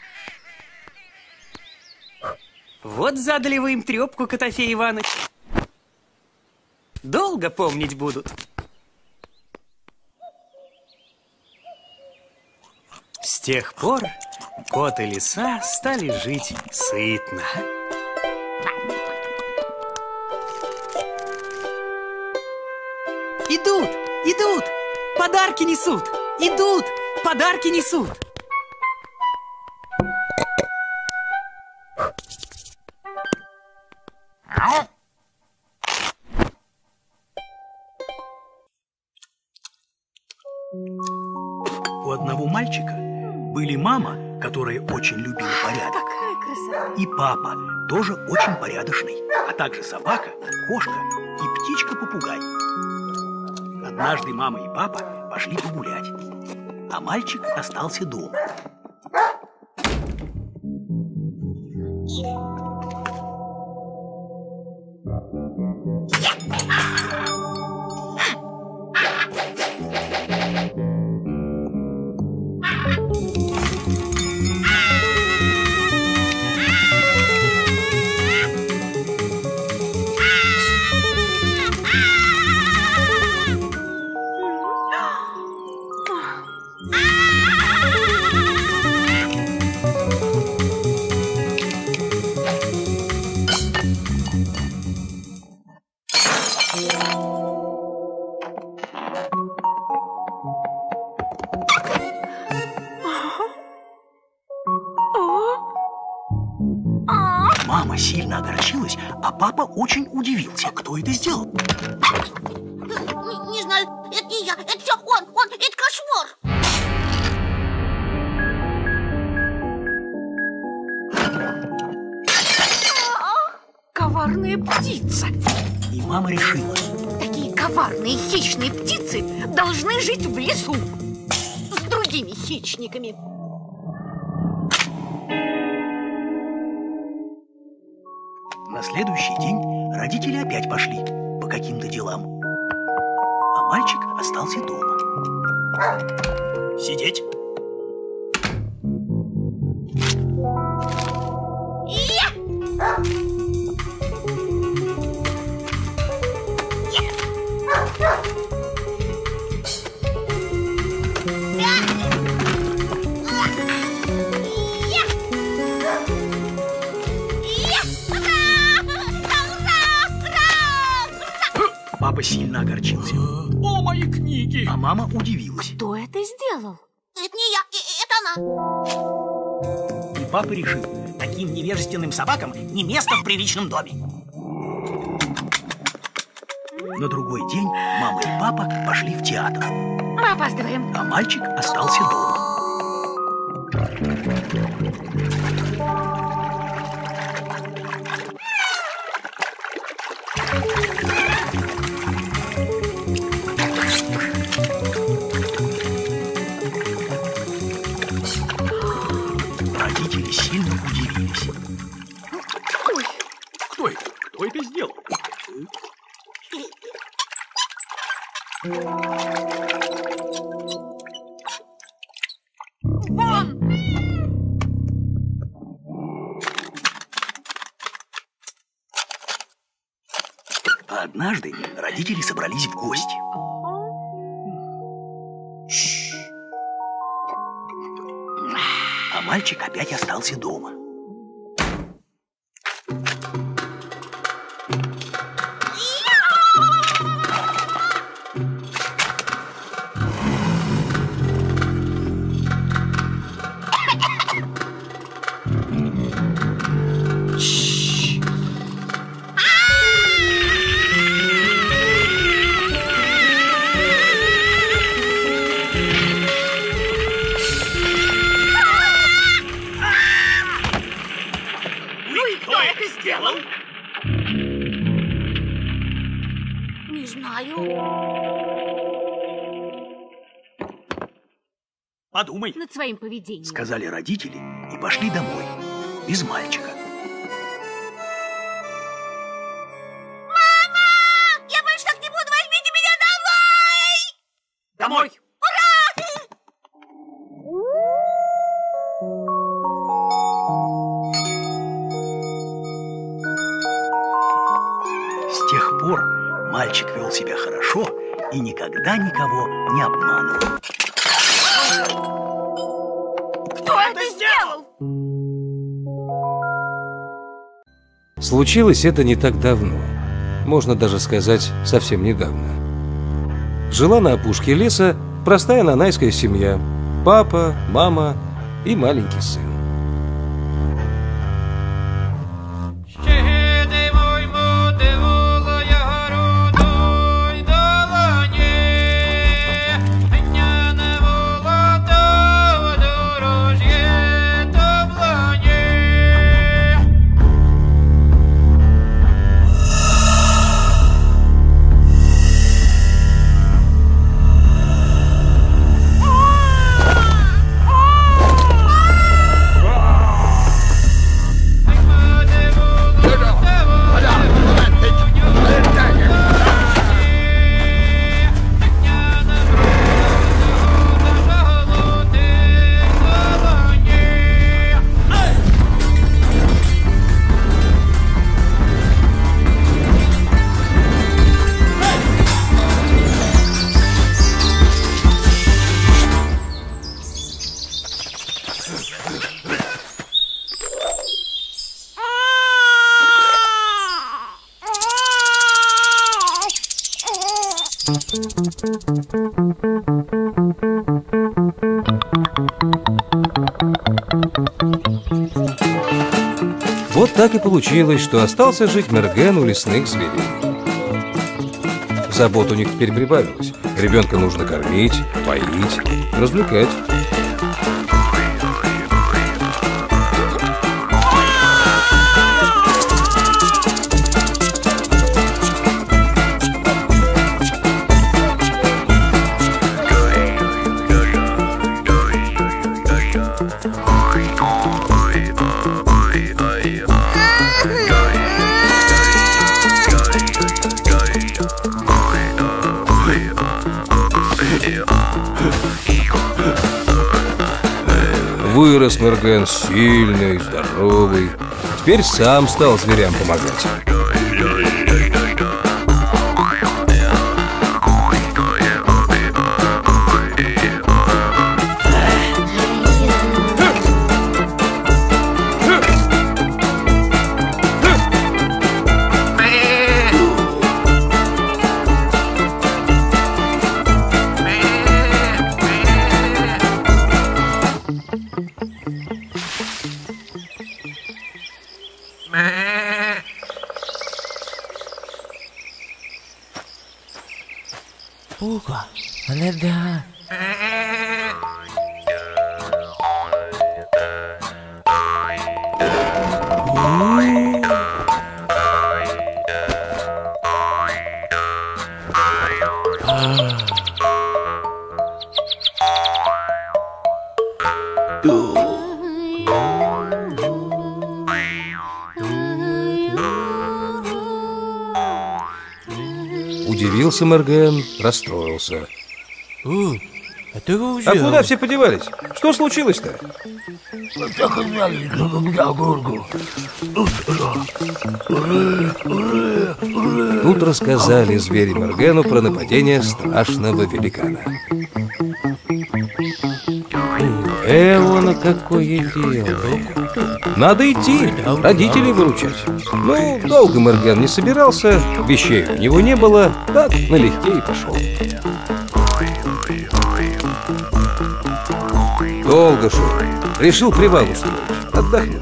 Вот задали вы им трепку, Котофей Иванович. Долго помнить будут. С тех пор кот и лиса стали жить сытно. Идут, идут, подарки несут, идут, подарки несут. У одного мальчика были мама, которая очень любила порядок, и папа, тоже очень порядочный, а также собака, кошка и птичка-попугай. Однажды мама и папа пошли погулять, а мальчик остался дома. Мама сильно огорчилась, а папа очень удивился. Кто это сделал? Не знаю, это не я, это все он, это кошмар. Коварная птица. И мама решила. Такие коварные хищные птицы должны жить в лесу с другими хищниками. На следующий день родители опять пошли по каким-то делам, а мальчик остался дома. Сидеть. Папа сильно огорчился. О, мои книги! А мама удивилась. Кто это сделал? Это не я, это она. И папа решил, таким невежественным собакам не место в приличном доме. На другой день мама и папа пошли в театр. Мы опаздываем. А мальчик остался дома. Родители сильно удивились. Ой, кто это? Кто это сделал? Вон! А однажды родители собрались в гости. А мальчик опять остался дома. Не знаю. Подумай, Над своим поведением. сказали родители и пошли домой без мальчика. Мама! Я больше так не буду, возьмите меня домой! Домой! С тех пор мальчик вел себя хорошо и никогда никого не обманывал. Кто это сделал? Случилось это не так давно. Можно даже сказать, совсем недавно. Жила на опушке леса простая нанайская семья. Папа, мама и маленький сын. Вот так и получилось, что остался жить Мерген у лесных зверей. Забот у них теперь прибавилось. Ребенка нужно кормить, поить, развлекать. Вырос Мерген сильный, здоровый. Теперь сам стал зверям помогать. Пуга, да. Удивился Мерген, расстроился. А куда все подевались? Что случилось-то? Тут рассказали звери Мергену про нападение страшного великана. Эвона, какое дело! Надо идти, родителей выручать. Ну, долго Мерген не собирался, вещей у него не было, так налегке и пошел. Долго шел, решил привал устроить, отдохнуть.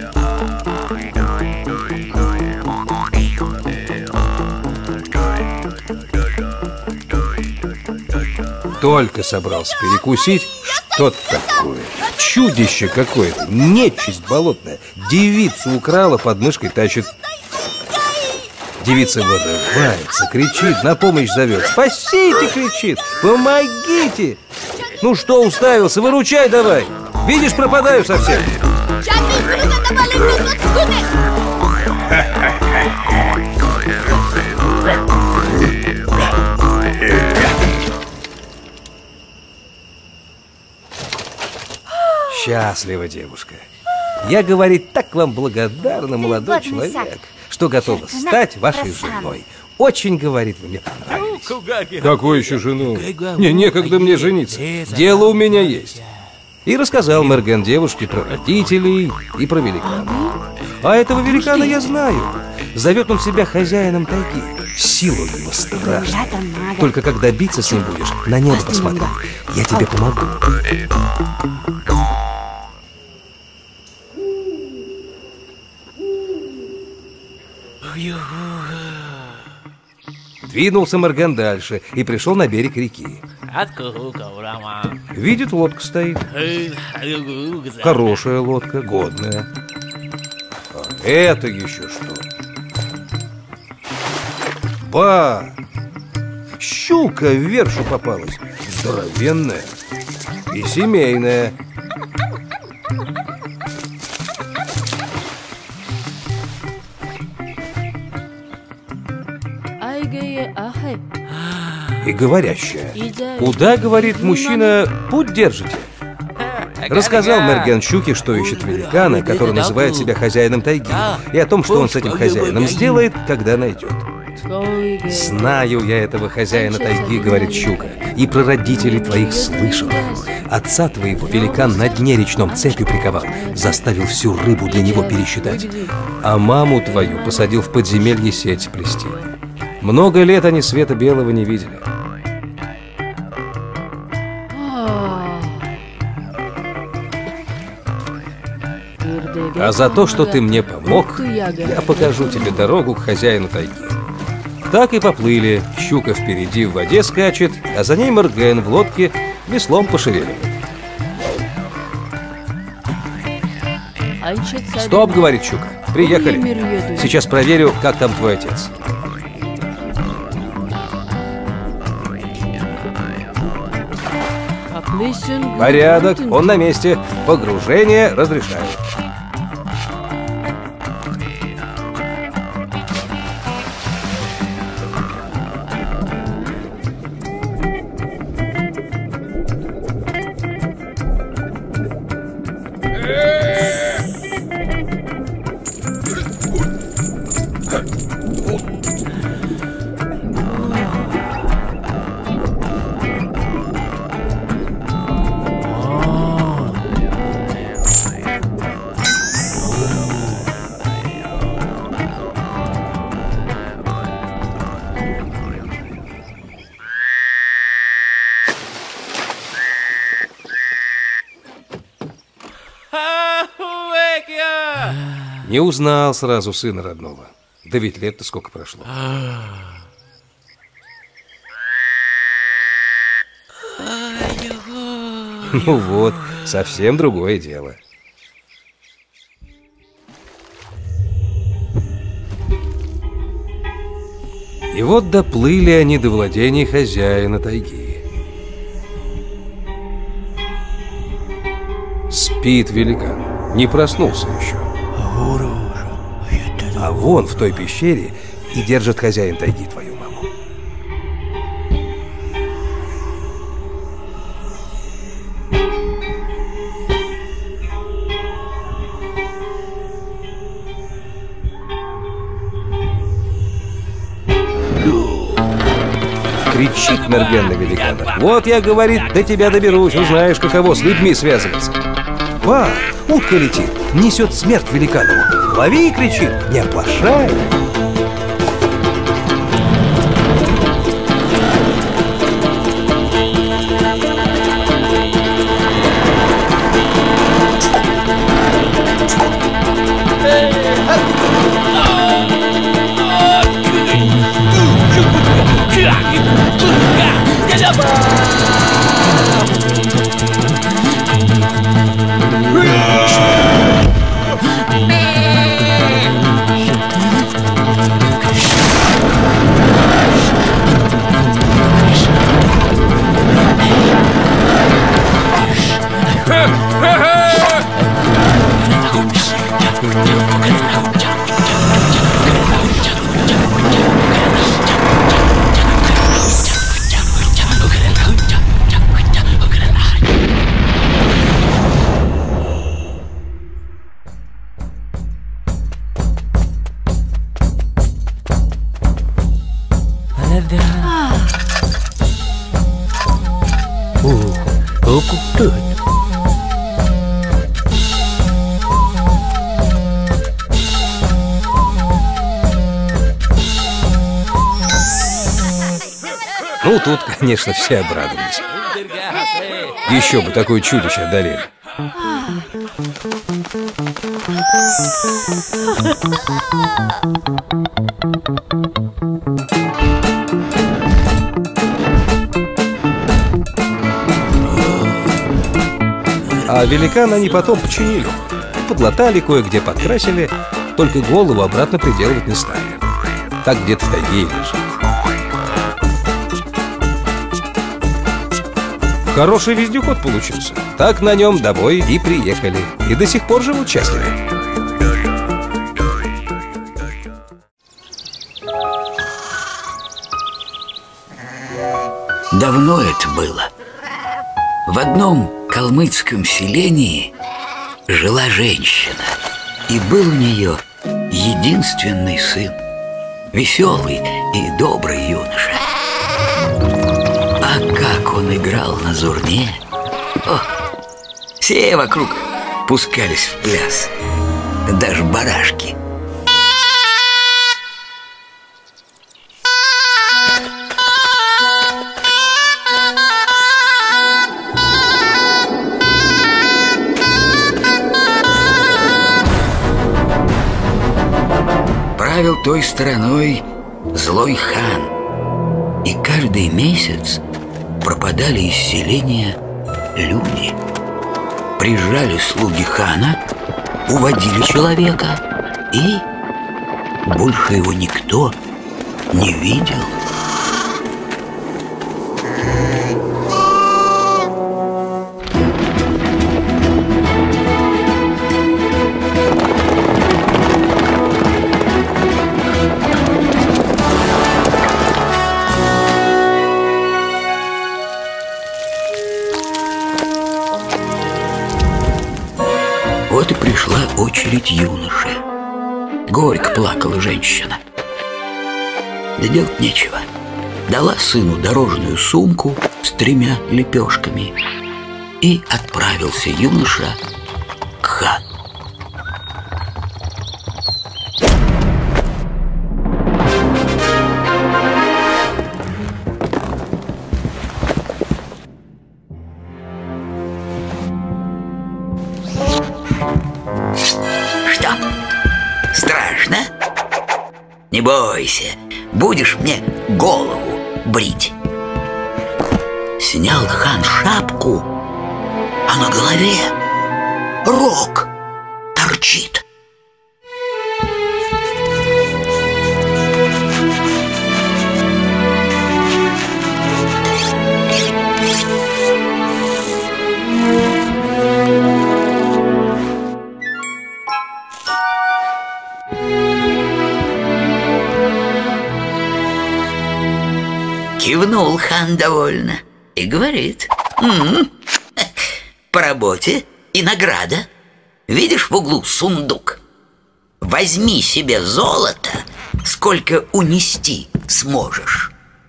Только собрался перекусить, что-то такое. Чудище какое-то, нечисть болотная. Девицу украла, под мышкой тащит. Девица вырывается, кричит, на помощь зовет. «Спасите!» кричит, «помогите!» Ну что уставился, выручай давай. Видишь, пропадаю совсем. Счастлива девушка. Я, говорит, так вам благодарна, молодой человек, что готова стать вашей женой. Очень, говорит, вы мне понравились. Какую еще жену? Некогда мне жениться. Дело у меня есть. И рассказал Мерген девушке про родителей и про великана. А этого великана я знаю. Зовет он себя хозяином тайги. Сила у него страшная. Только когда биться с ним будешь, на небо посмотри. Я тебе помогу. Двинулся Мерген дальше и пришел на берег реки. Видит, лодка стоит. Хорошая лодка, годная. А это еще что? Ба! Щука в вершу попалась. Здоровенная и семейная. И говорящая. Куда, говорит мужчина, путь держите? Рассказал Мерген щуке, что ищет великана, который называет себя хозяином тайги, и о том, что он с этим хозяином сделает, когда найдет. Знаю я этого хозяина тайги, говорит щука, и про родителей твоих слышал. Отца твоего великан на дне речном цепью приковал, заставил всю рыбу для него пересчитать. А маму твою посадил в подземелье сеть плести. Много лет они света белого не видели. А за то, что ты мне помог, я покажу тебе дорогу к хозяину тайги. Так и поплыли. Щука впереди в воде скачет, а за ней Морген в лодке веслом пошевеливает. Стоп, говорит Щука. Приехали. Сейчас проверю, как там твой отец. Порядок, он на месте. Погружение разрешаю. Не узнал сразу сына родного. Да ведь лет-то сколько прошло. Ну вот, совсем другое дело. И вот доплыли они до владений хозяина тайги. Спит великан, не проснулся еще. А вон в той пещере и держит хозяин тайги твою маму. Кричит Морген на великана. Вот я, говорит, до тебя доберусь, узнаешь, каково с людьми связываться. Ва, утка летит, несет смерть великану. Лови, кричит, не оплошай. Ну, тут, конечно, все обрадовались. Еще бы такое чудище одолели. А великана они потом починили. Подлатали, кое-где подкрасили, только голову обратно приделывать не стали. Так где-то в тайге и лежит. Хороший вездеход получился. Так на нем домой и приехали. И до сих пор живут счастливы. Давно это было. В одном калмыцком селении жила женщина. И был у нее единственный сын. Веселый и добрый юноша. А как он играл на зурне! О, все вокруг пускались в пляс. Даже барашки. правил той стороной злой хан. И каждый месяц пропадали из селения люди. Приезжали слуги хана, уводили человека, и больше его никто не видел. Вот и пришла очередь юноши. Горько плакала женщина. Да делать нечего. Дала сыну дорожную сумку с 3 лепешками, и отправился юноша к хану. Что? Страшно? Не бойся, будешь мне голову брить. Снял хан шапку, а на голове рог торчит. Кивнул хан довольно и говорит: по работе и награда. Видишь в углу сундук? Возьми себе золото, сколько унести сможешь.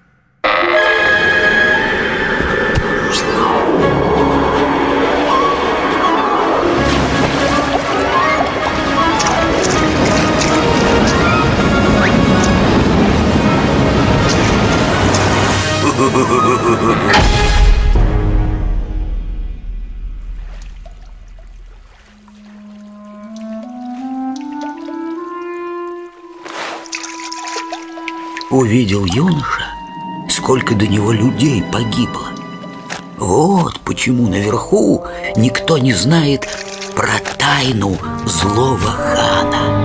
Увидел юноша, сколько до него людей погибло. Вот почему наверху никто не знает про тайну злого хана.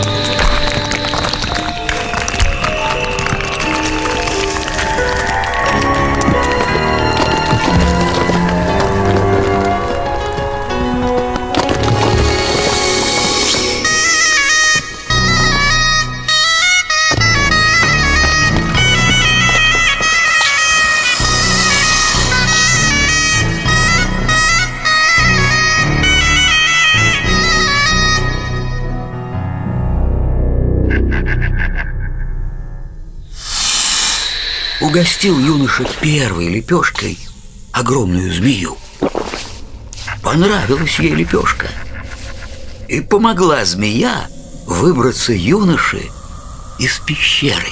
Угостил юноша первой лепешкой огромную змею. Понравилась ей лепешка, и помогла змея выбраться юноше из пещеры.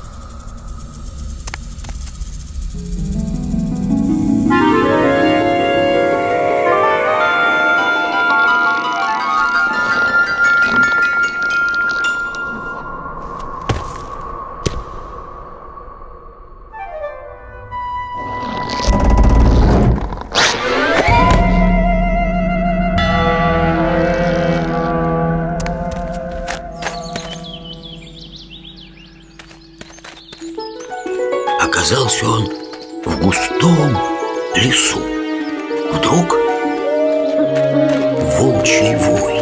Оказался он в густом лесу. Вдруг волчий вой.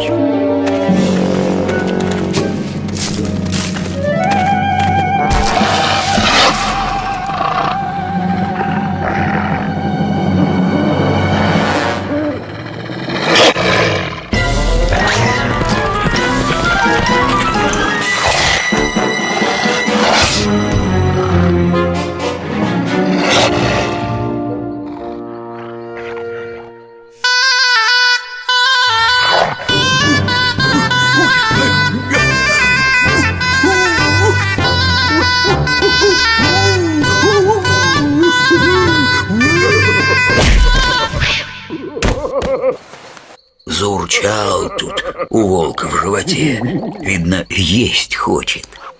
Заурчал тут у волка в животе. Видно, есть хочет.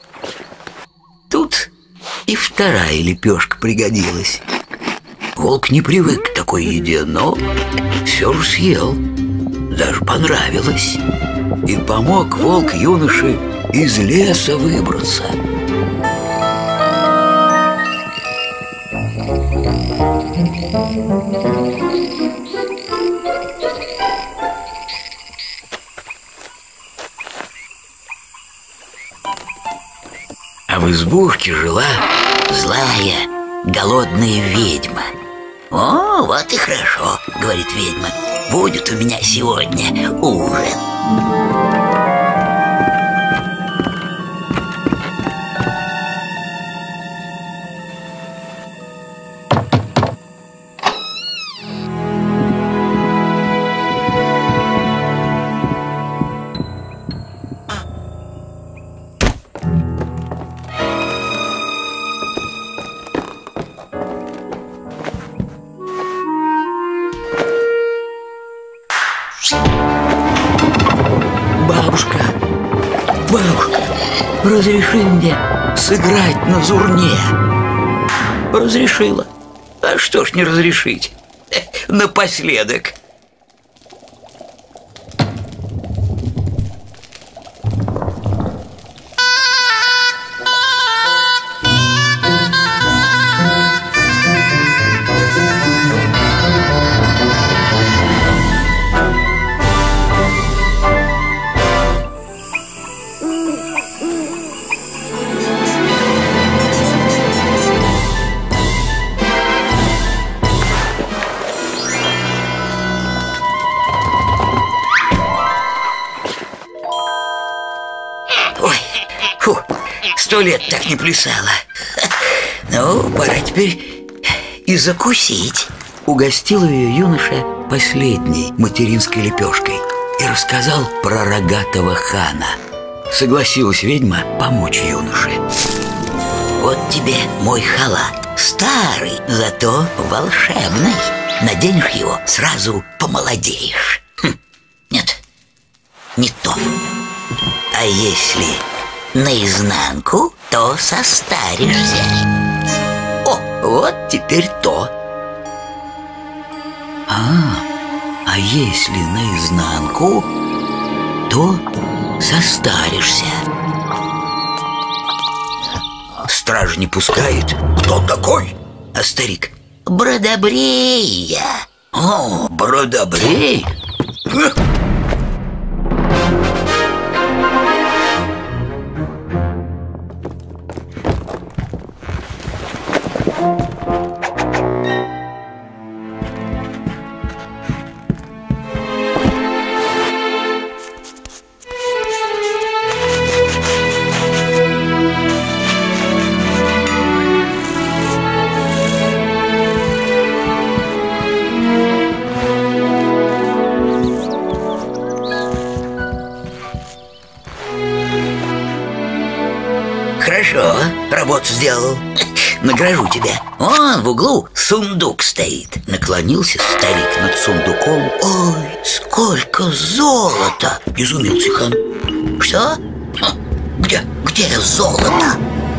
Тут и вторая лепешка пригодилась. Волк не привык к такой еде, но все же съел. Даже понравилось. И помог волк юноше из леса выбраться. А в избушке жила злая, голодная ведьма. «О, вот и хорошо, — говорит ведьма, — будет у меня сегодня ужин». Бабушка, разреши мне сыграть на зурне. Разрешила. А что ж не разрешить? Напоследок. Фу, 100 лет так не плясала. Ну, пора теперь и закусить. Угостил ее юноша последней материнской лепешкой и рассказал про рогатого хана. Согласилась ведьма помочь юноше. Вот тебе мой халат. Старый, зато волшебный. Наденешь его, сразу помолодеешь. Нет, не то. А если наизнанку, то состаришься. О, вот теперь то. А если наизнанку, то состаришься. Страж не пускает. Кто такой? А старик: Бродобрей я. О, Бродобрей? Хорошо, работу сделал. Награжу тебя. Вон в углу сундук стоит. Наклонился старик над сундуком. Ой, сколько золота! Изумился хан. Что? Где золото?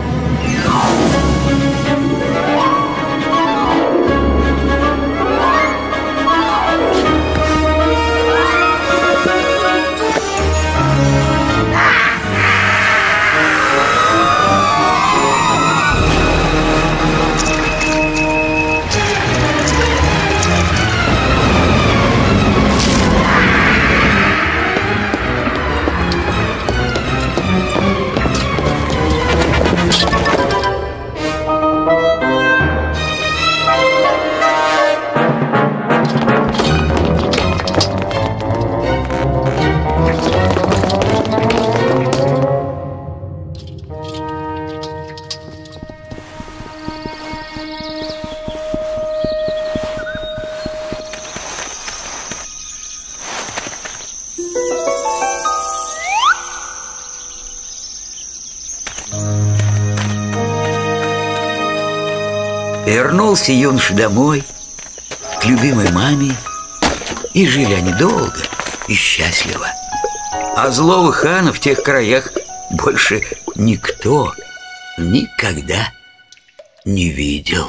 Вернулся юноша домой к любимой маме, и жили они долго и счастливо. А злого хана в тех краях больше никто никогда не видел.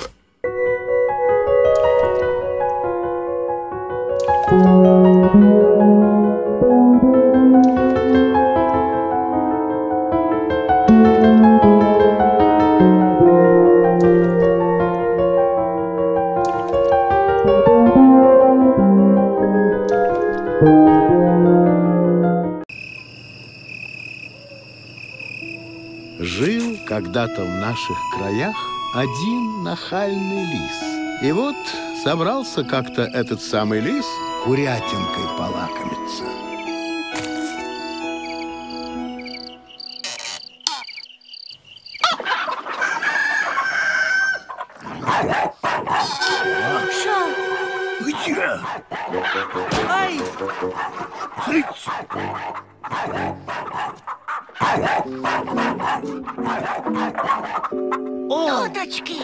Жил когда-то в наших краях один нахальный лис. И вот собрался как-то этот самый лис курятинкой полакомиться. Маша! Где? Ай! Цыц! Уточки!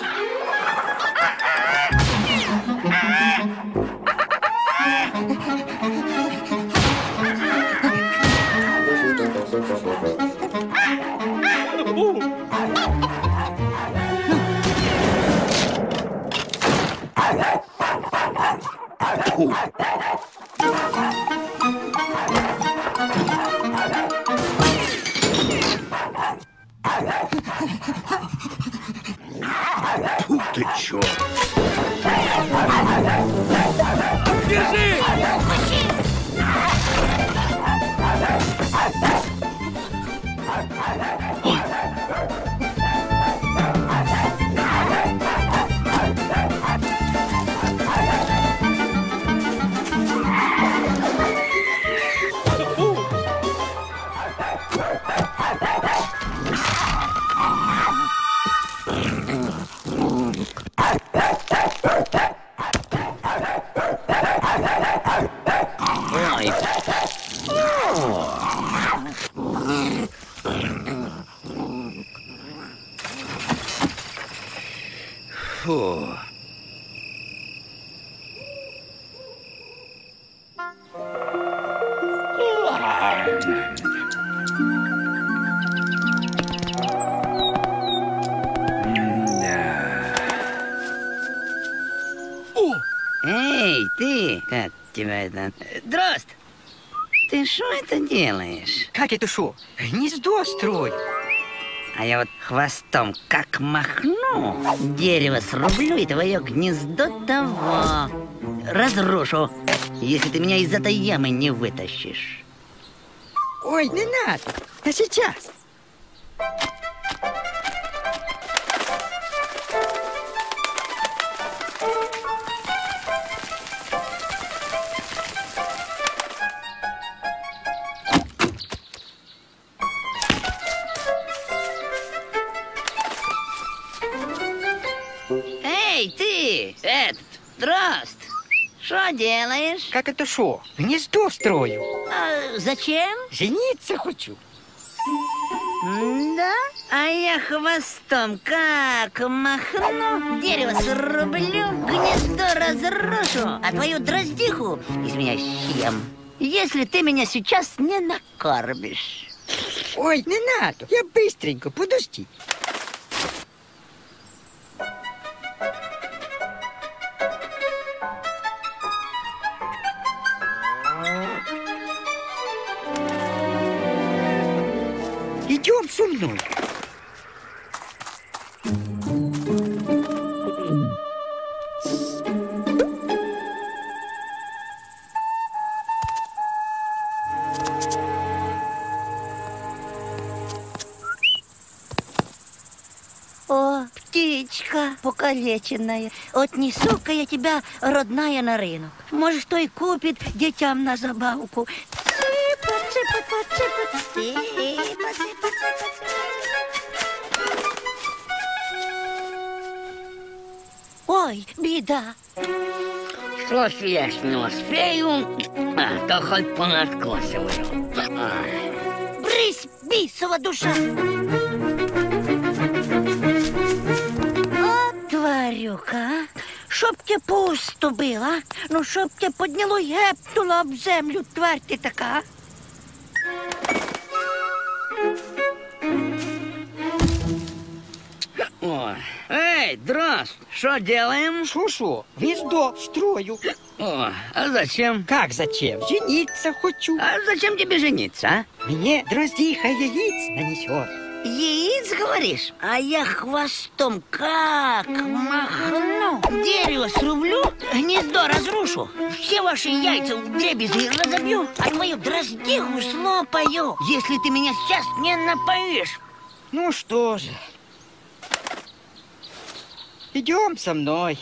Фу ты чё? Бежи! Ой. Фу. Эй, ты, как тебя это... Дрозд, ты что это делаешь? Как это шо? Гнездо строю. А я вот хвостом как махну, дерево срублю и твое гнездо того разрушу, если ты меня из этой ямы не вытащишь. Ой, не надо, я сейчас. Эй, ты, этот, Дрозд, что делаешь? Как это шо? Гнездо строю. А зачем? Жениться хочу. Да? А я хвостом как махну, дерево срублю, гнездо разрушу, а твою дроздиху, извиняюсь, съем, если ты меня сейчас не накормишь. Ой, не надо, я быстренько, подожди. Идем со мной. О, птичка покалеченная, отнесу-ка я тебя, родная, на рынок. Может, кто и купит детям на забавку. Ой, беда. Что ж я не успею, то хоть понадкосываю. Брысь, бисова душа! От тварюка, щоб тебе пусто було, ну щоб тебе подняло і гепнуло об землю, тварь ти така. Эй, Дрозд, что делаем? Шо-шо, гнездо строю. О, а зачем? Как зачем? Жениться хочу. А зачем тебе жениться, а? Мне дроздиха яиц нанесет. Яиц, говоришь? А я хвостом как махну. Дерево срублю, гнездо разрушу. Все ваши яйца вдребезги разобью, а твою дроздиху слопаю, если ты меня сейчас не напоишь. Ну что же, идем со мной.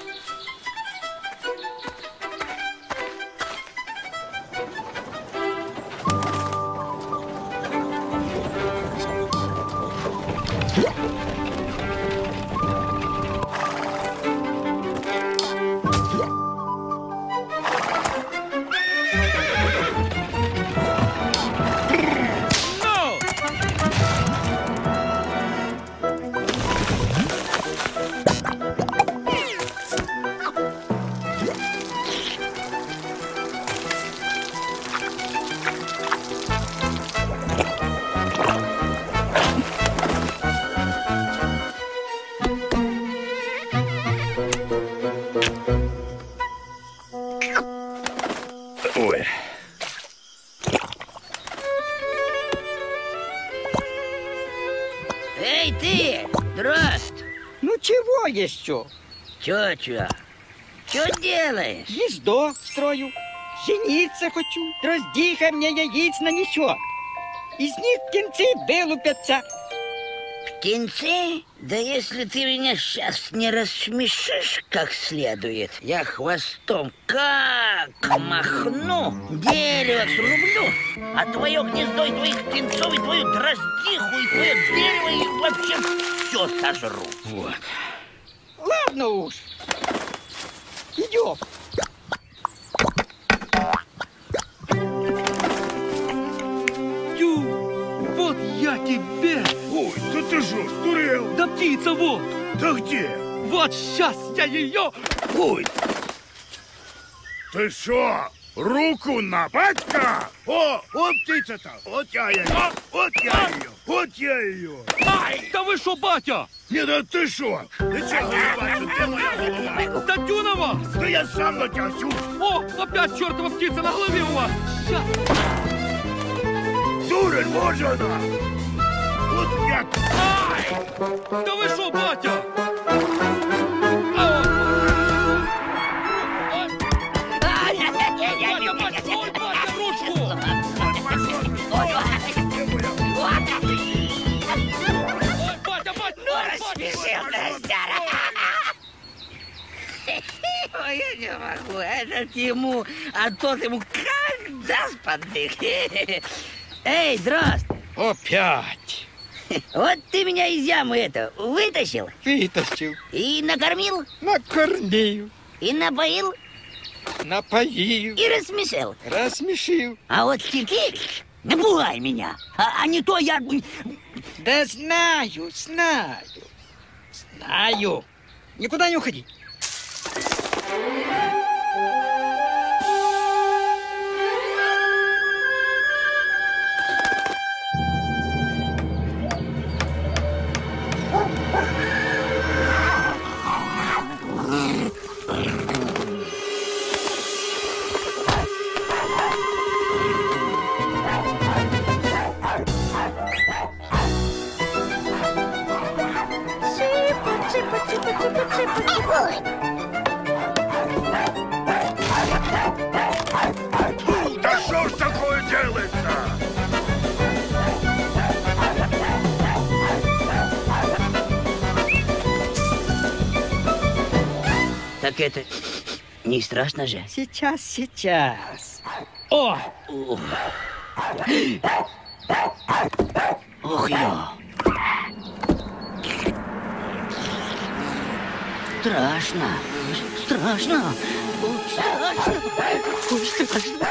Ой. Эй, ты, Дрозд! Ну чего еще? Чё? Чё делаешь? Гнездо строю. Жениться хочу. Дроздиха мне яиц нанесет. Из них птенцы вылупятся. Птенцы? Да если ты меня сейчас не рассмешишь как следует, я хвостом как махну, дерево срублю, а твое гнездо и твоих птенцов, и твою дроздиху, и твое дерево, и вообще все сожру. Вот. Ладно уж. Идем. Вот я тебе! Ой, да ты что, сдурел? Да птица вот! Да где? Вот сейчас я ее... Ой! Ты что, руку на батька? О, вот птица-то! Вот я ее! Вот я ее! Вот я ее! Ай, да вы что, батя? Не, да ты что? Ты че, батя, где моя голова? Да тю на вас! Да я сам на тебя тю! О, опять чертова птица на голове у вас! Сейчас! Дурень, вот же она! Вот я... Ай! Да вы что, батя? Батя, ручку! Рассмешил Дроздяра. Ой, я не могу, этот ему, а тот ему как даст поддых. Эй, Дрозд! Опять! Вот ты меня из ямы это вытащил? Вытащил. И накормил? Накормил. И напоил? Напоил. И рассмешил? Рассмешил. А вот теперь напугай меня, а не то я... Да знаю. Никуда не уходи. Да что ж такое делается? Так это не страшно же? Сейчас. О! Ох, ё! Страшно. Ой, страшно.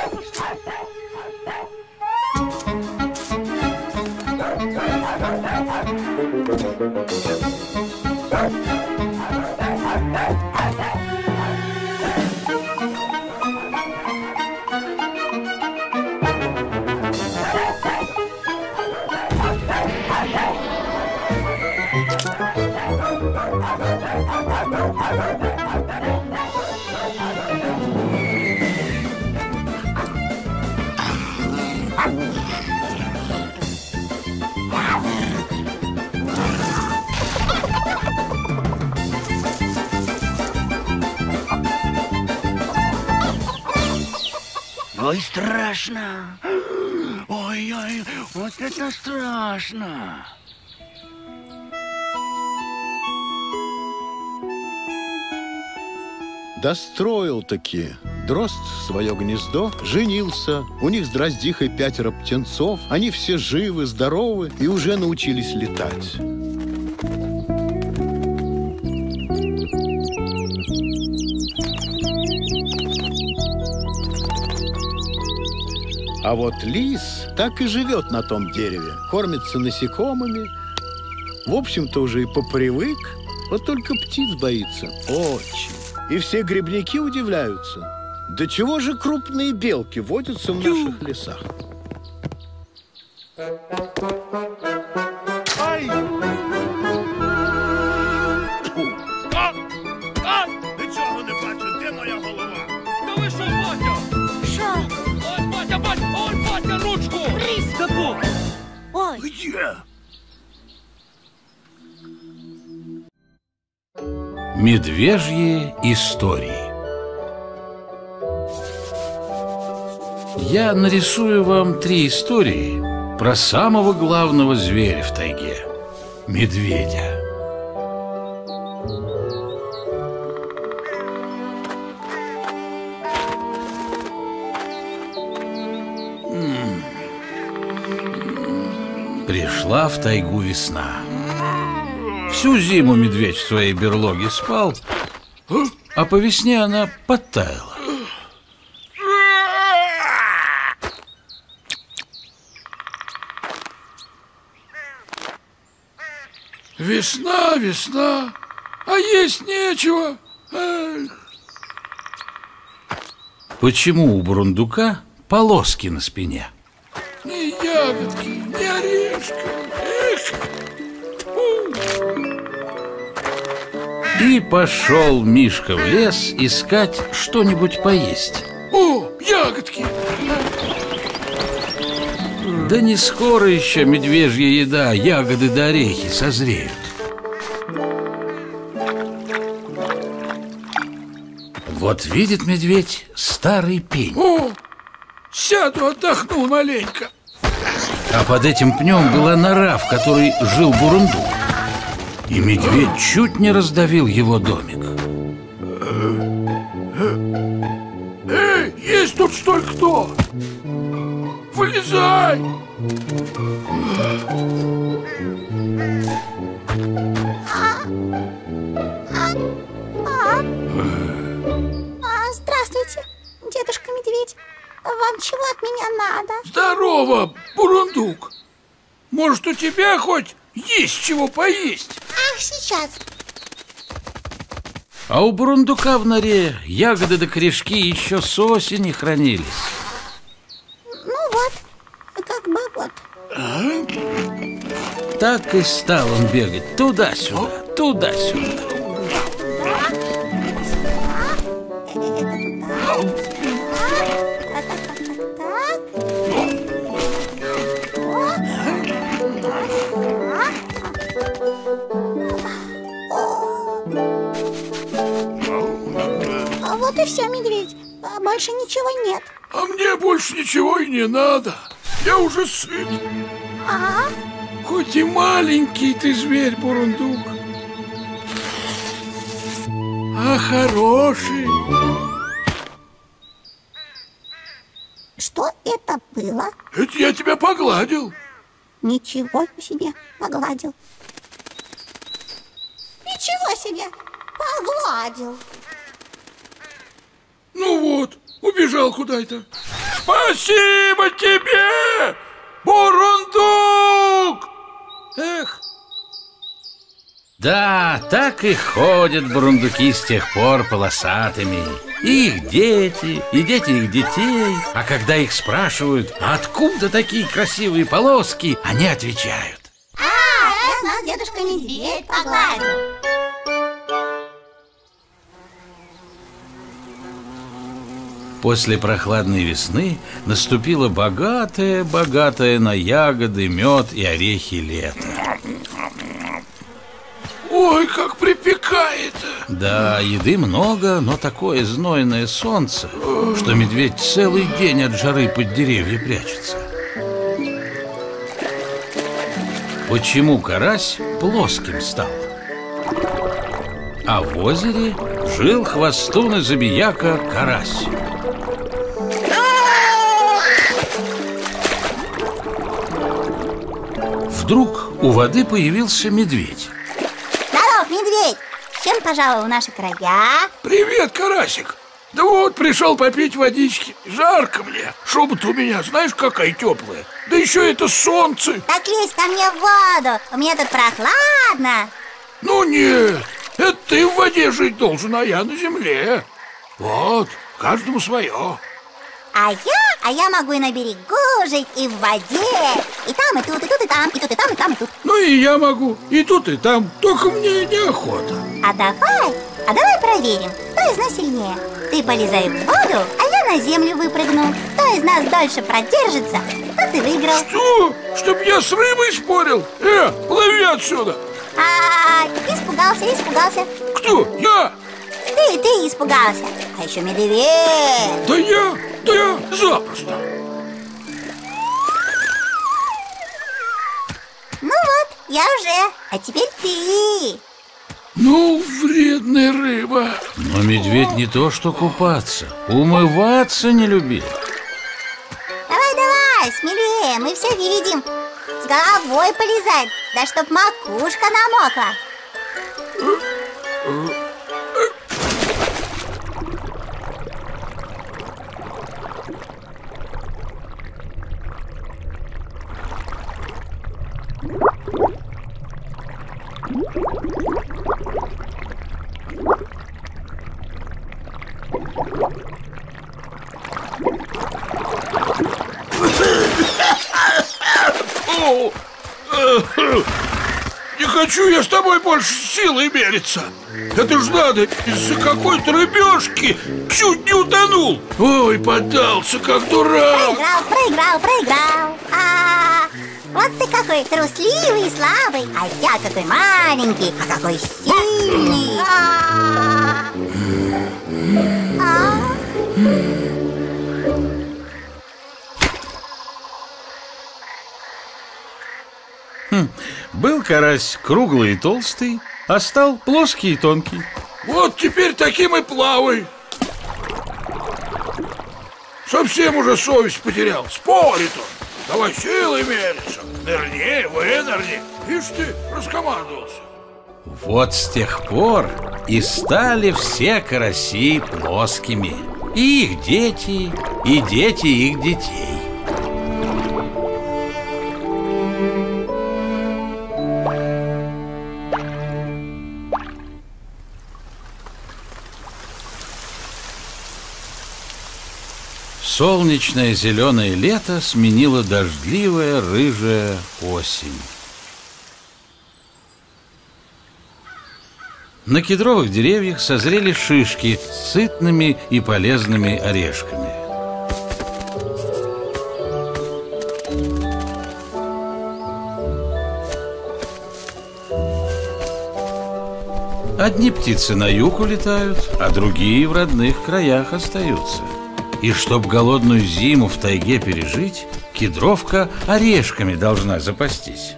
Ой, страшно. Ой-ой, вот это страшно. Достроил-таки дрозд свое гнездо, женился. У них с дроздихой 5 птенцов. Они все живы, здоровы и уже научились летать. А вот лис так и живет на том дереве. Кормится насекомыми. В общем-то, уже и попривык. Вот только птиц боится. Очень. И все грибники удивляются. Да чего же крупные белки водятся в наших лесах? Ай! Ти чого не бачиш? Де моя голова? Та ви що, батя? Що? Ой, батя, ой, батя, ручку! Різко! Ой! Где? Медвежьи истории. Я нарисую вам 3 истории про самого главного зверя в тайге – медведя. Пришла в тайгу весна. Всю зиму медведь в своей берлоге спал, а по весне она подтаяла. Весна, весна, а есть нечего. Эх. Почему у бурундука полоски на спине? Ни ягодки, ни орешка. Эх. И пошел Мишка в лес искать что-нибудь поесть. О, ягодки! Да не скоро еще медвежья еда, ягоды да орехи созреют. Вот видит медведь старый пень. О, сяду, отдохну маленько. А под этим пнем была нора, в которой жил бурундук. И медведь чуть не раздавил его домик. Эй, есть тут что ли кто? Вылезай! Здравствуйте, дедушка медведь. Вам чего от меня надо? Здорово, бурундук. Может, у тебя хоть есть чего поесть? Ах, сейчас. А у бурундука в норе ягоды да корешки еще с осени хранились. Ну вот, как бы вот. Так и стал он бегать туда-сюда, туда-сюда. Вот и все, медведь. Больше ничего нет. А мне больше ничего и не надо. Я уже сыт. Хоть и маленький ты зверь, бурундук, а хороший. Что это было? Это я тебя погладил. Ничего себе, погладил. Ничего себе, погладил. Ну вот, убежал куда-то. Спасибо тебе, бурундук! Эх. Да, так и ходят бурундуки с тех пор полосатыми. И их дети, и дети их детей. А когда их спрашивают, а откуда такие красивые полоски, они отвечают: это нас дедушка медведь погладил. Спасибо тебе, бурундук! Эх. Эх. Да так и ходят бурундуки с тех пор полосатыми. И их дети, и дети их детей. А когда их спрашивают, а откуда такие красивые полоски, они отвечают: А, это нас дедушка медведь погладил. После прохладной весны наступило богатое на ягоды, мед и орехи лето. Ой, как припекает! Да, еды много, но такое знойное солнце, что медведь целый день от жары под деревья прячется. Почему карась плоским стал? А в озере жил хвостун и забияка карась. Вдруг у воды появился медведь. Здоров, медведь! Чем пожаловал в наши края? Привет, карасик! Да вот, пришел попить водички. Жарко мне. Шуба-то у меня, знаешь, какая теплая. Да еще это солнце. Так лезь ко мне в воду. У меня тут прохладно. Ну нет, это ты в воде жить должен, а я на земле. Вот, каждому свое. А я могу и на берегу жить, и в воде. И там, и тут, и тут, и там, и тут, и там, и там, и тут. Ну и я могу, и тут, и там. Только мне неохота. А давай проверим, кто из нас сильнее. Ты полезай в воду, а я на землю выпрыгну. Кто из нас дольше продержится, тот и выиграл. Что? Чтоб я с рыбой спорил? Плыви отсюда. Испугался. Кто? Я? Ты испугался. А еще медведь. Да я запросто. Ну вот, я уже. А теперь ты. Ну, вредная рыба. Но медведь не то что купаться, умываться не любил. Давай, смелее, мы все видим. С головой полезай, да чтоб макушка намокла. Не хочу я с тобой больше силой мериться. Это ж надо, из-за какой-то рыбешки чуть не утонул. Ой, поддался, как дурак. Проиграл. Вот ты какой трусливый и слабый. А я какой маленький, а какой сильный. Был карась круглый и толстый, а стал плоский и тонкий. Вот теперь таким и плавай. Совсем уже совесть потерял. Спорит он. Давай силой мериться. Нырни, вынырни. Ишь ты, раскомандовался. Вот с тех пор и стали все караси плоскими. И их дети, и дети их детей. Солнечное зеленое лето сменило дождливая рыжая осень. На кедровых деревьях созрели шишки с сытными и полезными орешками. Одни птицы на юг улетают, а другие в родных краях остаются. И чтоб голодную зиму в тайге пережить, кедровка орешками должна запастись.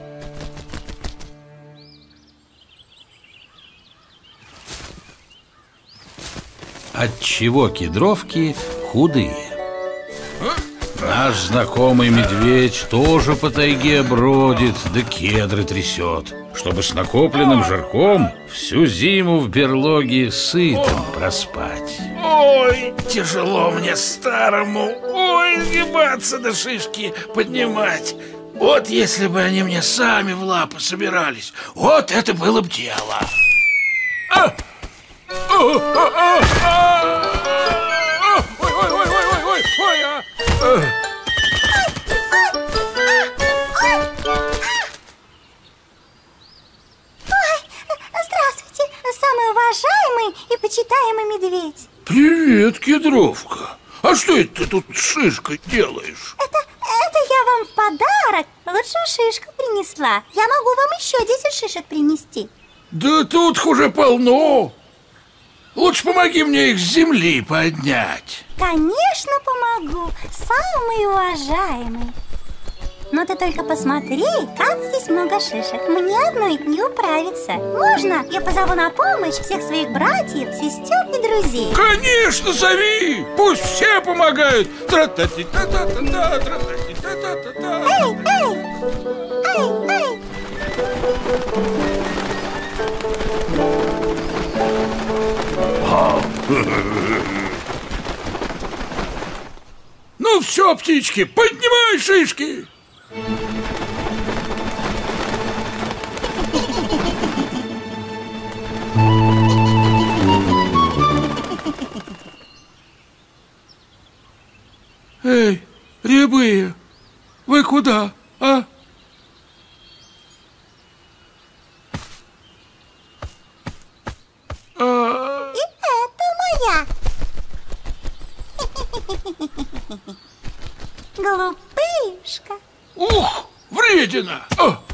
Отчего кедровки худые? Наш знакомый медведь тоже по тайге бродит, да кедры трясет, чтобы с накопленным жирком всю зиму в берлоге сытым проспать. Ой, тяжело мне старому. Ой, сгибаться да шишки поднимать. Вот если бы они мне сами в лапы собирались, вот это было бы дело. Здравствуйте, самый уважаемый и почитаемый медведь. Привет, кедровка. А А что это ты тут с шишкой делаешь? Это я вам в подарок лучшую шишку принесла. Я могу вам еще 10 шишек принести. Да тут уже полно. Лучше помоги мне их с земли поднять. Конечно, помогу, самый уважаемый. Но ты только посмотри, как здесь много шишек. Мне одной не управиться. Можно я позову на помощь всех своих братьев, сестер и друзей? Конечно, зови! Пусть все помогают. Тра-та-ти-та-та-та-та, тра-та-ти-та-та-та-та. Эй, эй! Эй, эй! Ну все, птички, поднимай шишки! Эй, рябые, вы куда, а? И это моя. Глупышка. Ух, вредина!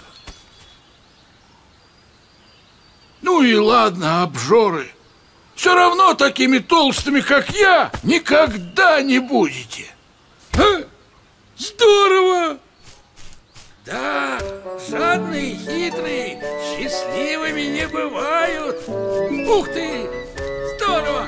Ну и ладно, обжоры. Все равно такими толстыми, как я, никогда не будете. А? Здорово! Да, жадные и хитрые счастливыми не бывают. Ух ты! Здорово!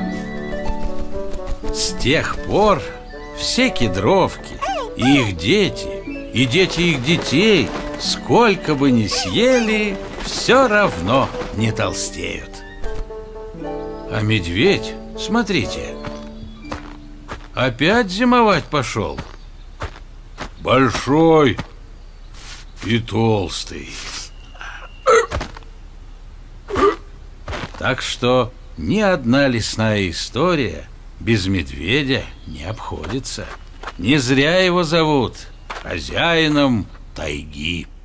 С тех пор все кедровки, и их дети, и дети их детей, сколько бы ни съели, все равно не толстеют. А медведь, смотрите, опять зимовать пошел. Большой и толстый. Так что ни одна лесная история без медведя не обходится. Не зря его зовут хозяином тайги.